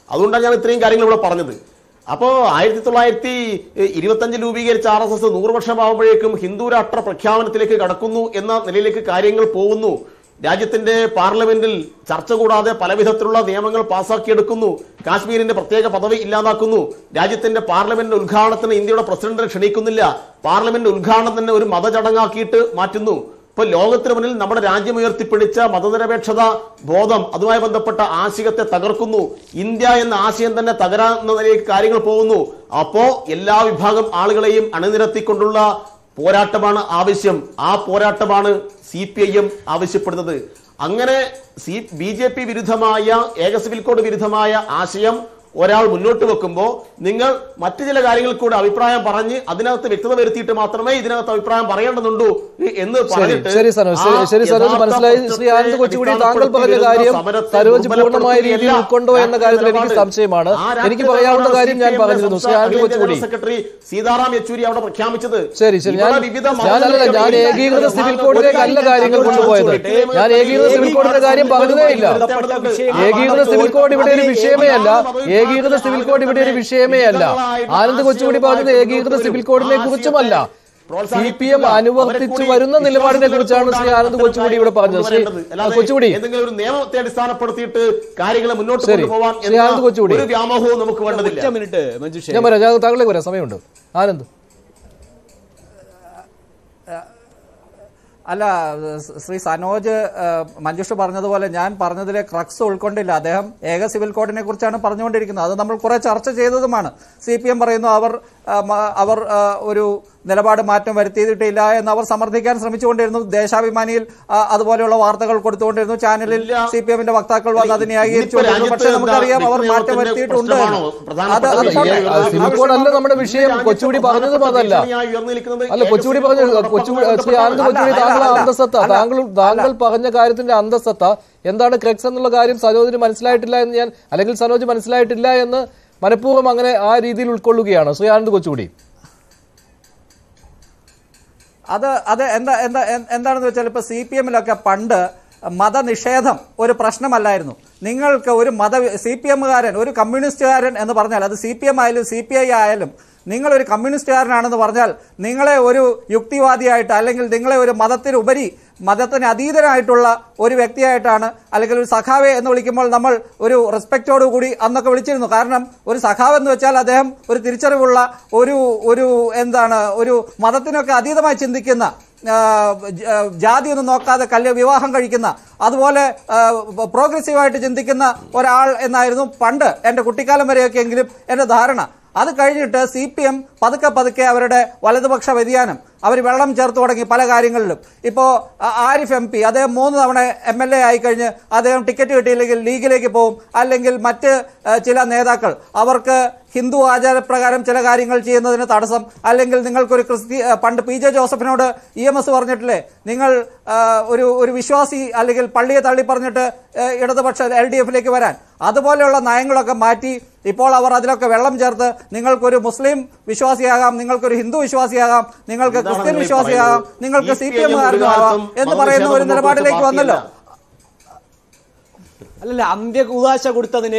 അതുകൊണ്ടാണ് ഞാൻ ഇത്രയും കാര്യങ്ങൾ ഇവിടെ പറഞ്ഞത്. അപ്പോൾ ആയിരത്തി തൊള്ളായിരത്തി ഇരുപത്തഞ്ച് രൂപീകരിച്ച ആർ എസ് എസ് നൂറ് വർഷമാകുമ്പോഴേക്കും ഹിന്ദു രാഷ്ട്ര പ്രഖ്യാപനത്തിലേക്ക് കടക്കുന്നു എന്ന നിലയിലേക്ക് കാര്യങ്ങൾ പോകുന്നു. രാജ്യത്തിന്റെ പാർലമെന്റിൽ ചർച്ച കൂടാതെ പലവിധത്തിലുള്ള നിയമങ്ങൾ പാസാക്കിയെടുക്കുന്നു. കാശ്മീരിന്റെ പ്രത്യേക പദവി ഇല്ലാതാക്കുന്നു. രാജ്യത്തിന്റെ പാർലമെന്റ് ഉദ്ഘാടനത്തിന് ഇന്ത്യയുടെ പ്രസിഡന്റിനെ ക്ഷണിക്കുന്നില്ല. പാർലമെന്റ് ഉദ്ഘാടനം തന്നെ ഒരു മതചടങ്ങാക്കിയിട്ട് മാറ്റുന്നു. ഇപ്പൊ ലോകത്തിന് മുന്നിൽ നമ്മുടെ രാജ്യം ഉയർത്തിപ്പിടിച്ച മതനിരപേക്ഷത ബോധം, അതുമായി ബന്ധപ്പെട്ട ആശയത്തെ തകർക്കുന്നു. ഇന്ത്യ എന്ന ആശയം തന്നെ തകരാവുന്നതിലേക്ക് കാര്യങ്ങൾ പോകുന്നു. അപ്പോ എല്ലാ വിഭാഗം ആളുകളെയും അണിനിരത്തിക്കൊണ്ടുള്ള പോരാട്ടമാണ് ആവശ്യം. ആ പോരാട്ടമാണ് സി പി ഐ എം ആവശ്യപ്പെടുന്നത്. അങ്ങനെ സി ബി ജെ പി വിരുദ്ധമായ ഏക സിവിൽ കോഡ് വിരുദ്ധമായ ആശയം ഒരാൾ മുന്നോട്ട് വെക്കുമ്പോൾ നിങ്ങൾ മറ്റു ചില കാര്യങ്ങൾ കൂടെ അഭിപ്രായം പറഞ്ഞ് അതിനകത്ത് വ്യക്തത വരുത്തിയിട്ട് മാത്രമേ ഇതിനകത്ത് അഭിപ്രായം പറയേണ്ടതുണ്ടോ എന്ന് പറഞ്ഞിട്ട്
ശരി സനോജ് ശരി സനോജ് മനസ്സിലായി. ശ്രീ ആനന്ദ് കൊച്ചുകൂടി താങ്കൾ പറഞ്ഞ കാര്യം സരോജ് പൂർണ്ണമായ രീതിയിൽ ഉൾക്കൊണ്ടോ എന്ന കാര്യത്തിൽ എനിക്ക് സംശയമാണ്. എനിക്ക് പറയാവുന്ന കാര്യം ഞാൻ പറഞ്ഞിരുന്നു. ശ്രീ ആനന്ദ് കൊച്ചുകൂടി
സെക്രട്ടറി സീതാറാം യെച്ചൂരി അവിടെ പ്രഖ്യാപിച്ചത്
ശരി ശരി ഞാൻ ഞാനല്ല ഞാൻ ഏകീകൃത സിവിൽ കോഡിലേക്ക് അല്ല കാര്യങ്ങൾ കൊണ്ടുപോയത്. ഞാൻ ഏകീകൃത സിവിൽ കോഡിന്റെ കാര്യം പറഞ്ഞതേ ഇല്ല. ഏകീകൃത സിവിൽ കോഡ് ഇവിടെ ഒരു വിഷയമേ അല്ല. ഏകീകൃത സിവിൽ കോഡ് ഇവിടെ ഒരു വിഷയമേ അല്ല. ആനന്ദ് കൊച്ചുകൂടി പറഞ്ഞത് ഏകീകൃത സിവിൽ കോഡിനെ കുറിച്ചുമല്ല, സി പി എം അനുവർത്തിച്ചു വരുന്ന നിലപാടിനെ കുറിച്ചാണ് ശ്രീ ആനന്ദ് കൊച്ചുകൂടി ഇവിടെ പറഞ്ഞത്. ശ്രീ കൊച്ചുകൂടി
എന്തെങ്കിലും ഒരു നിയമത്തെ അടിസ്ഥാനപ്പെടുത്തിയിട്ട് കാര്യങ്ങളെ മുന്നോട്ട് കൊണ്ടുപോകാൻ
ശ്രീ ആനന്ദ് കൊച്ചുകൂടി
ഒരു വ്യാമോഹവും നമുക്ക് വേണ്ടതില്ല.
മിനിറ്റ്
ഞാൻ പറയാം, ഞാൻ താങ്കളേക്ക് വരാം, സമയമുണ്ട്. ആനന്ദ്
അല്ല, ശ്രീ സനോജ് മഞ്ജുഷ പറഞ്ഞതുപോലെ ഞാൻ പറഞ്ഞതിലെ ക്രക്സ് ഉൾക്കൊണ്ടില്ല. അദ്ദേഹം ഏക സിവിൽ കോഡിനെ കുറിച്ചാണ് പറഞ്ഞുകൊണ്ടിരിക്കുന്നത്. അത് നമ്മൾ കുറെ ചർച്ച ചെയ്തതുമാണ്. സി പി എം പറയുന്നു അവർ അവർ ഒരു നിലപാട് മാറ്റം വരുത്തിയിട്ടില്ല എന്ന് അവർ സമർത്ഥിക്കാൻ ശ്രമിച്ചുകൊണ്ടിരുന്നു. ദേശാഭിമാനിയിൽ അതുപോലെയുള്ള വാർത്തകൾ കൊടുത്തുകൊണ്ടിരുന്നു. ചാനലിൽ സി പി എമ്മിന്റെ വക്താക്കൾ വന്ന് അത് ന്യായീകരിച്ചുകൊണ്ടിരുന്നു. പക്ഷേ നമുക്കറിയാം അവർ മാറ്റം വരുത്തിയിട്ടുണ്ട്.
സിവിൽ കോഡല്ല നമ്മുടെ വിഷയം. കൊച്ചുകൂടി പറഞ്ഞതും അതല്ല. അല്ല, കൊച്ചുകൂടി പറഞ്ഞ കൊച്ചുകൂടി ശ്രീ ആനന്ദ് കൊച്ചുകൂടി താങ്കൾ അന്തസ്സത്ത താങ്കൾ താങ്കൾ പറഞ്ഞ കാര്യത്തിന്റെ അന്തസ്സത്ത എന്താണ് ക്രെക്സ് എന്നുള്ള കാര്യം സനോജിന് മനസ്സിലായിട്ടില്ല എന്ന് ഞാൻ അല്ലെങ്കിൽ സനോജ് മനസ്സിലായിട്ടില്ല എന്ന് മനഃപൂർവ്വം അങ്ങനെ ആ രീതിയിൽ ഉൾക്കൊള്ളുകയാണ് ശ്രീ ആനന്ദ് കൊച്ചുകൂടി.
അത് അത് എന്താ എന്താ എന്താണെന്ന് വെച്ചാൽ ഇപ്പൊ സി പി എമ്മിലൊക്കെ പണ്ട് മതനിഷേധം ഒരു പ്രശ്നമല്ലായിരുന്നു. നിങ്ങൾക്ക് ഒരു മത സി പി എമ്മുകാരൻ ഒരു കമ്മ്യൂണിസ്റ്റുകാരൻ എന്ന് പറഞ്ഞാൽ അത് സി പി എം ആയാലും സി പി ഐ ആയാലും നിങ്ങളൊരു കമ്മ്യൂണിസ്റ്റുകാരനാണെന്ന് പറഞ്ഞാൽ നിങ്ങളെ ഒരു യുക്തിവാദിയായിട്ട് അല്ലെങ്കിൽ നിങ്ങളെ ഒരു മതത്തിനുപരി മതത്തിന് അതീതനായിട്ടുള്ള ഒരു വ്യക്തിയായിട്ടാണ് അല്ലെങ്കിൽ ഒരു സഖാവെ എന്ന് വിളിക്കുമ്പോൾ നമ്മൾ ഒരു റെസ്പെക്റ്റോടു കൂടി അന്നൊക്കെ വിളിച്ചിരുന്നു. കാരണം ഒരു സഖാവ് എന്ന് വെച്ചാൽ അദ്ദേഹം ഒരു തിരിച്ചറിവുള്ള ഒരു ഒരു എന്താണ് ഒരു മതത്തിനൊക്കെ അതീതമായി ചിന്തിക്കുന്ന, ജാതിയൊന്നും നോക്കാതെ കല്യ വിവാഹം കഴിക്കുന്ന, അതുപോലെ പ്രോഗ്രസീവായിട്ട് ചിന്തിക്കുന്ന ഒരാൾ എന്നായിരുന്നു പണ്ട് എൻ്റെ കുട്ടിക്കാലം വരെയൊക്കെ എങ്കിലും എൻ്റെ ധാരണ. അത് കഴിഞ്ഞിട്ട് സി പി എം പതുക്കെ പതുക്കെ അവരുടെ വലതുപക്ഷ വ്യതിയാനം അവർ വെള്ളം ചേർത്ത് തുടങ്ങി പല കാര്യങ്ങളിലും. ഇപ്പോൾ ആരിഫ് എം പി അദ്ദേഹം മൂന്ന് തവണ എം എൽ എ ആയിക്കഴിഞ്ഞ് അദ്ദേഹം ടിക്കറ്റ് കിട്ടിയില്ലെങ്കിൽ ലീഗിലേക്ക് പോകും. അല്ലെങ്കിൽ മറ്റ് ചില നേതാക്കൾ അവർക്ക് ഹിന്ദു ആചാരപ്രകാരം ചില കാര്യങ്ങൾ ചെയ്യുന്നതിന് തടസ്സം, അല്ലെങ്കിൽ നിങ്ങൾക്കൊരു ക്രിസ്തി പണ്ട് പി ജെ ജോസഫിനോട് ഇ എം എസ് പറഞ്ഞിട്ടില്ലേ, നിങ്ങൾ ഒരു ഒരു വിശ്വാസി അല്ലെങ്കിൽ പള്ളിയെ തള്ളി പറഞ്ഞിട്ട് ഇടതുപക്ഷ എൽ ഡി എഫിലേക്ക് വരാൻ. അതുപോലെയുള്ള നയങ്ങളൊക്കെ മാറ്റി ഇപ്പോൾ അവർ അതിലൊക്കെ വെള്ളം ചേർത്ത് നിങ്ങൾക്കൊരു മുസ്ലിം വിശ്വാസിയാകാം, നിങ്ങൾക്കൊരു ഹിന്ദു വിശ്വാസിയാകാം, നിങ്ങൾക്ക് ക്രിസ്ത്യൻ വിശ്വാസിയാകാം, നിങ്ങൾക്ക് സി പി എമ്മുകാരനാകാം എന്ന് പറയുന്ന ഒരു നിലപാടിലേക്ക് വന്നല്ലോ.
അല്ലല്ല, അന്ത്യ കൂതാശ കൊടുത്തതിന്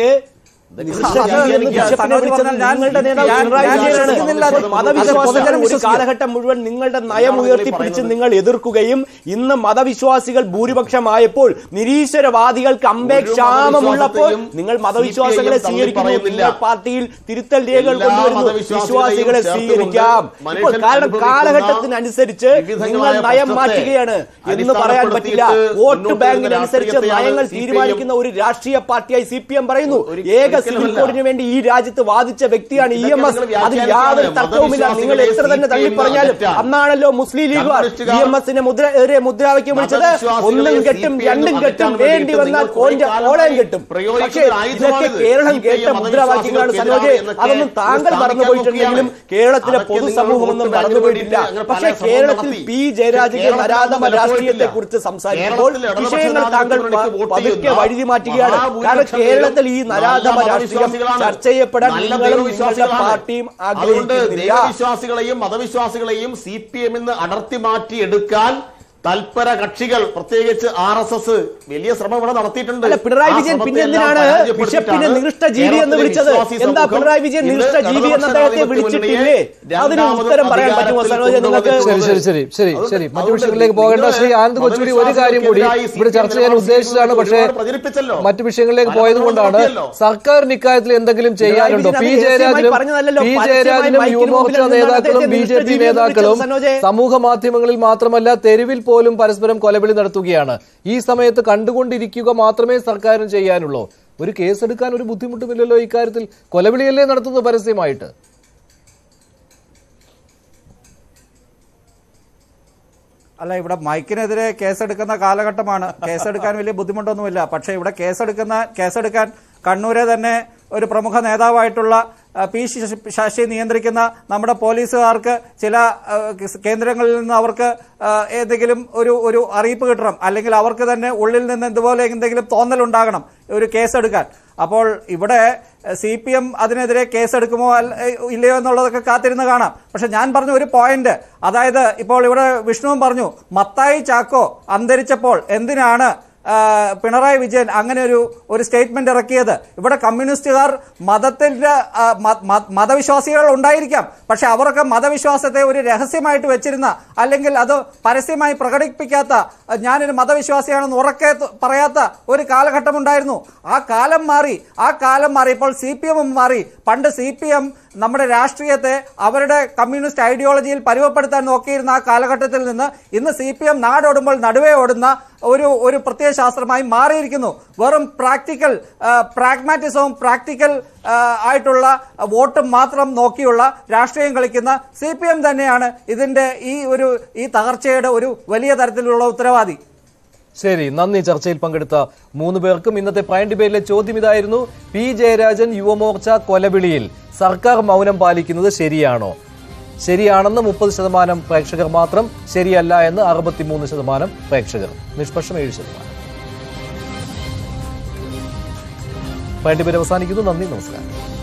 കാലഘട്ടം മുഴുവൻ നിങ്ങളുടെ നയം ഉയർത്തിപ്പിടിച്ച് നിങ്ങൾ എതിർക്കുകയും ഇന്ന് മതവിശ്വാസികൾ ഭൂരിപക്ഷമായപ്പോൾ നിരീശ്വരവാദികൾക്ക് അമ്പേ ക്ഷാമമുള്ളപ്പോൾ നിങ്ങൾ മതവിശ്വാസികളെ സ്വീകരിക്കുന്നു. പാർട്ടിയിൽ തിരുത്തൽ രേഖകൾ കൊണ്ടുവരുന്നു, വിശ്വാസികളെ സ്വീകരിക്കാം. ഇപ്പോൾ കാരണം കാലഘട്ടത്തിനനുസരിച്ച് നിങ്ങൾ നയം മാറ്റുകയാണ് എന്ന് പറയാൻ പറ്റില്ല. വോട്ട് ബാങ്കിനനുസരിച്ച് നയങ്ങൾ തീരുമാനിക്കുന്ന ഒരു രാഷ്ട്രീയ പാർട്ടിയായി സി പി എം പറയുന്നു. ഏക സിവിൽ കോഡിന് വേണ്ടി ഈ രാജ്യത്ത് വാദിച്ച വ്യക്തിയാണ് ഇ എം എസ്. അതിൽ യാതൊരു തർക്കവുമില്ല. നിങ്ങൾ എത്ര തന്നെ തള്ളി പറഞ്ഞാലും അന്നാണല്ലോ മുസ്ലിം ലീഗുകാർ ഇ എം എസിനെ മുദ്രാവാക്യം വിളിച്ചത് ഒന്നും കെട്ടും രണ്ടും കെട്ടും വേണ്ടി വന്നാൽ ഓളയും കെട്ടും. പക്ഷേ ഇതൊക്കെ കേരളം കേട്ട മുദ്രാവാക്യങ്ങളാണ് സനോജ്. അതൊന്നും താങ്കൾ മറന്നുപോയിട്ടുണ്ടെങ്കിലും കേരളത്തിലെ പൊതുസമൂഹമൊന്നും മറന്നുപോയിട്ടില്ല. പക്ഷേ കേരളത്തിൽ പി ജയരാജന്റെ നരാധമ രാഷ്ട്രീയത്തെ കുറിച്ച് സംസാരിക്കുമ്പോൾ വിഷയങ്ങൾ താങ്കൾ പതുക്കെ വഴുതി മാറ്റുകയാണ്. കാരണം കേരളത്തിൽ ഈ നരാധമ രാഷ്ട്രീയം ചർച്ച ചെയ്യപ്പെടാൻ നിങ്ങളും നിങ്ങളുടെ പാർട്ടിയും
അതുകൊണ്ട് ദൈവവിശ്വാസികളെയും മതവിശ്വാസികളെയും സി പി എമ്മിൽ നിന്ന് അടർത്തി മാറ്റിയെടുക്കാൻ തൽപര കക്ഷികൾ പ്രത്യേകിച്ച് ആർ എസ് എസ് വലിയ ശ്രമം ഇവിടെ നടത്തിയിട്ടുണ്ട്.
പിണറായി വിജയൻ പിന്നെ എന്തിനാണ് ബിഷപ്പിനെ നികൃഷ്ട ജീവി എന്ന് വിളിച്ചത്? എന്താ പിണറായി വിജയൻ നികൃഷ്ട ജീവി എന്ന് അദ്ദേഹത്തെ വിളിച്ചിട്ടില്ലേ? അതിന് ഉത്തരം പറയാൻ പറ്റുമോ സനോജ നിങ്ങൾക്ക്?
ശരി ശരി ശരി ശരി ശരി മറ്റു വിഷയങ്ങളിലേക്ക് പോകേണ്ട. ശ്രീ ആനന്ദ് കൊച്ചുകൂടി ഒരു കാര്യം കൂടി ഇവിടെ ചർച്ച ചെയ്യാൻ ഉദ്ദേശിച്ചതാണ്. പക്ഷേ മറ്റു വിഷയങ്ങളിലേക്ക് പോയത് കൊണ്ടാണ്. സർക്കാരിന് ഇക്കാര്യത്തിൽ എന്തെങ്കിലും ചെയ്യാനുണ്ടോ? പി ജയരാജനും പി ജയരാജനും യുവമോർച്ച നേതാക്കളും ബി ജെ പി നേതാക്കളും സമൂഹ മാധ്യമങ്ങളിൽ മാത്രമല്ല തെരുവിൽ പോലും പരസ്പരം കൊലവിളി നടത്തുകയാണ്. ഈ സമയത്ത് കണ്ടുകൊണ്ടിരിക്കുക മാത്രമേ സർക്കാരിന് ചെയ്യാനുള്ളൂ. ഒരു കേസെടുക്കാൻ ഒരു ബുദ്ധിമുട്ടുമില്ലല്ലോ ഇക്കാര്യത്തിൽ. കൊലവിളിയല്ലേ നടത്തുന്നത് പരസ്യമായിട്ട്?
അല്ല, ഇവിടെ മൈക്കിനെതിരെ കേസെടുക്കുന്ന കാലഘട്ടമാണ്. കേസെടുക്കാൻ വലിയ ബുദ്ധിമുട്ടൊന്നുമില്ല. പക്ഷേ ഇവിടെ കേസെടുക്കുന്ന കേസെടുക്കാൻ കണ്ണൂരെ തന്നെ ഒരു പ്രമുഖ നേതാവായിട്ടുള്ള പി ശശി നിയന്ത്രിക്കുന്ന നമ്മുടെ പോലീസുകാർക്ക് ചില കേന്ദ്രങ്ങളിൽ നിന്ന് അവർക്ക് ഏതെങ്കിലും ഒരു ഒരു അറിയിപ്പ് കിട്ടണം, അല്ലെങ്കിൽ അവർക്ക് തന്നെ ഉള്ളിൽ നിന്ന് ഇതുപോലെ എന്തെങ്കിലും തോന്നലുണ്ടാകണം ഒരു കേസെടുക്കാൻ. അപ്പോൾ ഇവിടെ സി പി എം അതിനെതിരെ കേസെടുക്കുമോ ഇല്ലയോ എന്നുള്ളതൊക്കെ കാത്തിരുന്ന് കാണാം. പക്ഷെ ഞാൻ പറഞ്ഞ ഒരു പോയിന്റ്, അതായത് ഇപ്പോൾ ഇവിടെ വിഷ്ണുവും പറഞ്ഞു മത്തായി ചാക്കോ അന്തരിച്ചപ്പോൾ എന്തിനാണ് പിണറായി വിജയൻ അങ്ങനെ ഒരു ഒരു സ്റ്റേറ്റ്മെന്റ് ഇറക്കിയത്? ഇവിടെ കമ്മ്യൂണിസ്റ്റുകാർ മതത്തിന്റെ മതവിശ്വാസികൾ ഉണ്ടായിരിക്കാം, പക്ഷെ അവരൊക്കെ മതവിശ്വാസത്തെ ഒരു രഹസ്യമായിട്ട് വെച്ചിരുന്ന, അല്ലെങ്കിൽ അത് പരസ്യമായി പ്രകടിപ്പിക്കാത്ത, ഞാനൊരു മതവിശ്വാസിയാണെന്ന് ഉറക്കെ പറയാത്ത ഒരു കാലഘട്ടം ഉണ്ടായിരുന്നു. ആ കാലം മാറി. ആ കാലം മാറി. ഇപ്പോൾ സി പി എമ്മും മാറി. പണ്ട് സി പി എം നമ്മുടെ രാഷ്ട്രീയത്തെ അവരുടെ കമ്മ്യൂണിസ്റ്റ് ഐഡിയോളജിയിൽ പരുവപ്പെടുത്താൻ നോക്കിയിരുന്ന ആ കാലഘട്ടത്തിൽ നിന്ന് ഇന്ന് സി പി എം നാടോടുമ്പോൾ നടുവേ ഓടുന്ന ഒരു ഒരു പ്രത്യയ ശാസ്ത്രമായി മാറിയിരിക്കുന്നു. വെറും പ്രാക്ടിക്കൽ പ്രാഗ്മാറ്റിസവും പ്രാക്ടിക്കൽ ആയിട്ടുള്ള വോട്ടും മാത്രം നോക്കിയുള്ള രാഷ്ട്രീയം കളിക്കുന്ന സി പി എം തന്നെയാണ് ഇതിന്റെ ഈ ഒരു ഈ തകർച്ചയുടെ ഒരു വലിയ തരത്തിലുള്ള ഉത്തരവാദി.
ശരി, നന്ദി. ചർച്ചയിൽ പങ്കെടുത്ത മൂന്ന് പേർക്കും. ഇന്നത്തെ പ്രൈം ഡിബേറ്റിലെ ചോദ്യം ഇതായിരുന്നു: പി ജയരാജൻ യുവമോർച്ച കൊലവിളിയിൽ സർക്കാർ മൗനം പാലിക്കുന്നത് ശരിയാണോ? ശരിയാണെന്ന് മുപ്പത് ശതമാനം പ്രേക്ഷകർ മാത്രം, ശരിയല്ല എന്ന് അറുപത്തിമൂന്ന് ശതമാനം പ്രേക്ഷകർ, നിഷ്പക്ഷം ഏഴ് ശതമാനം. പ്രൈം ഡിബേറ്റ് അവസാനിക്കുന്നു. നന്ദി, നമസ്കാരം.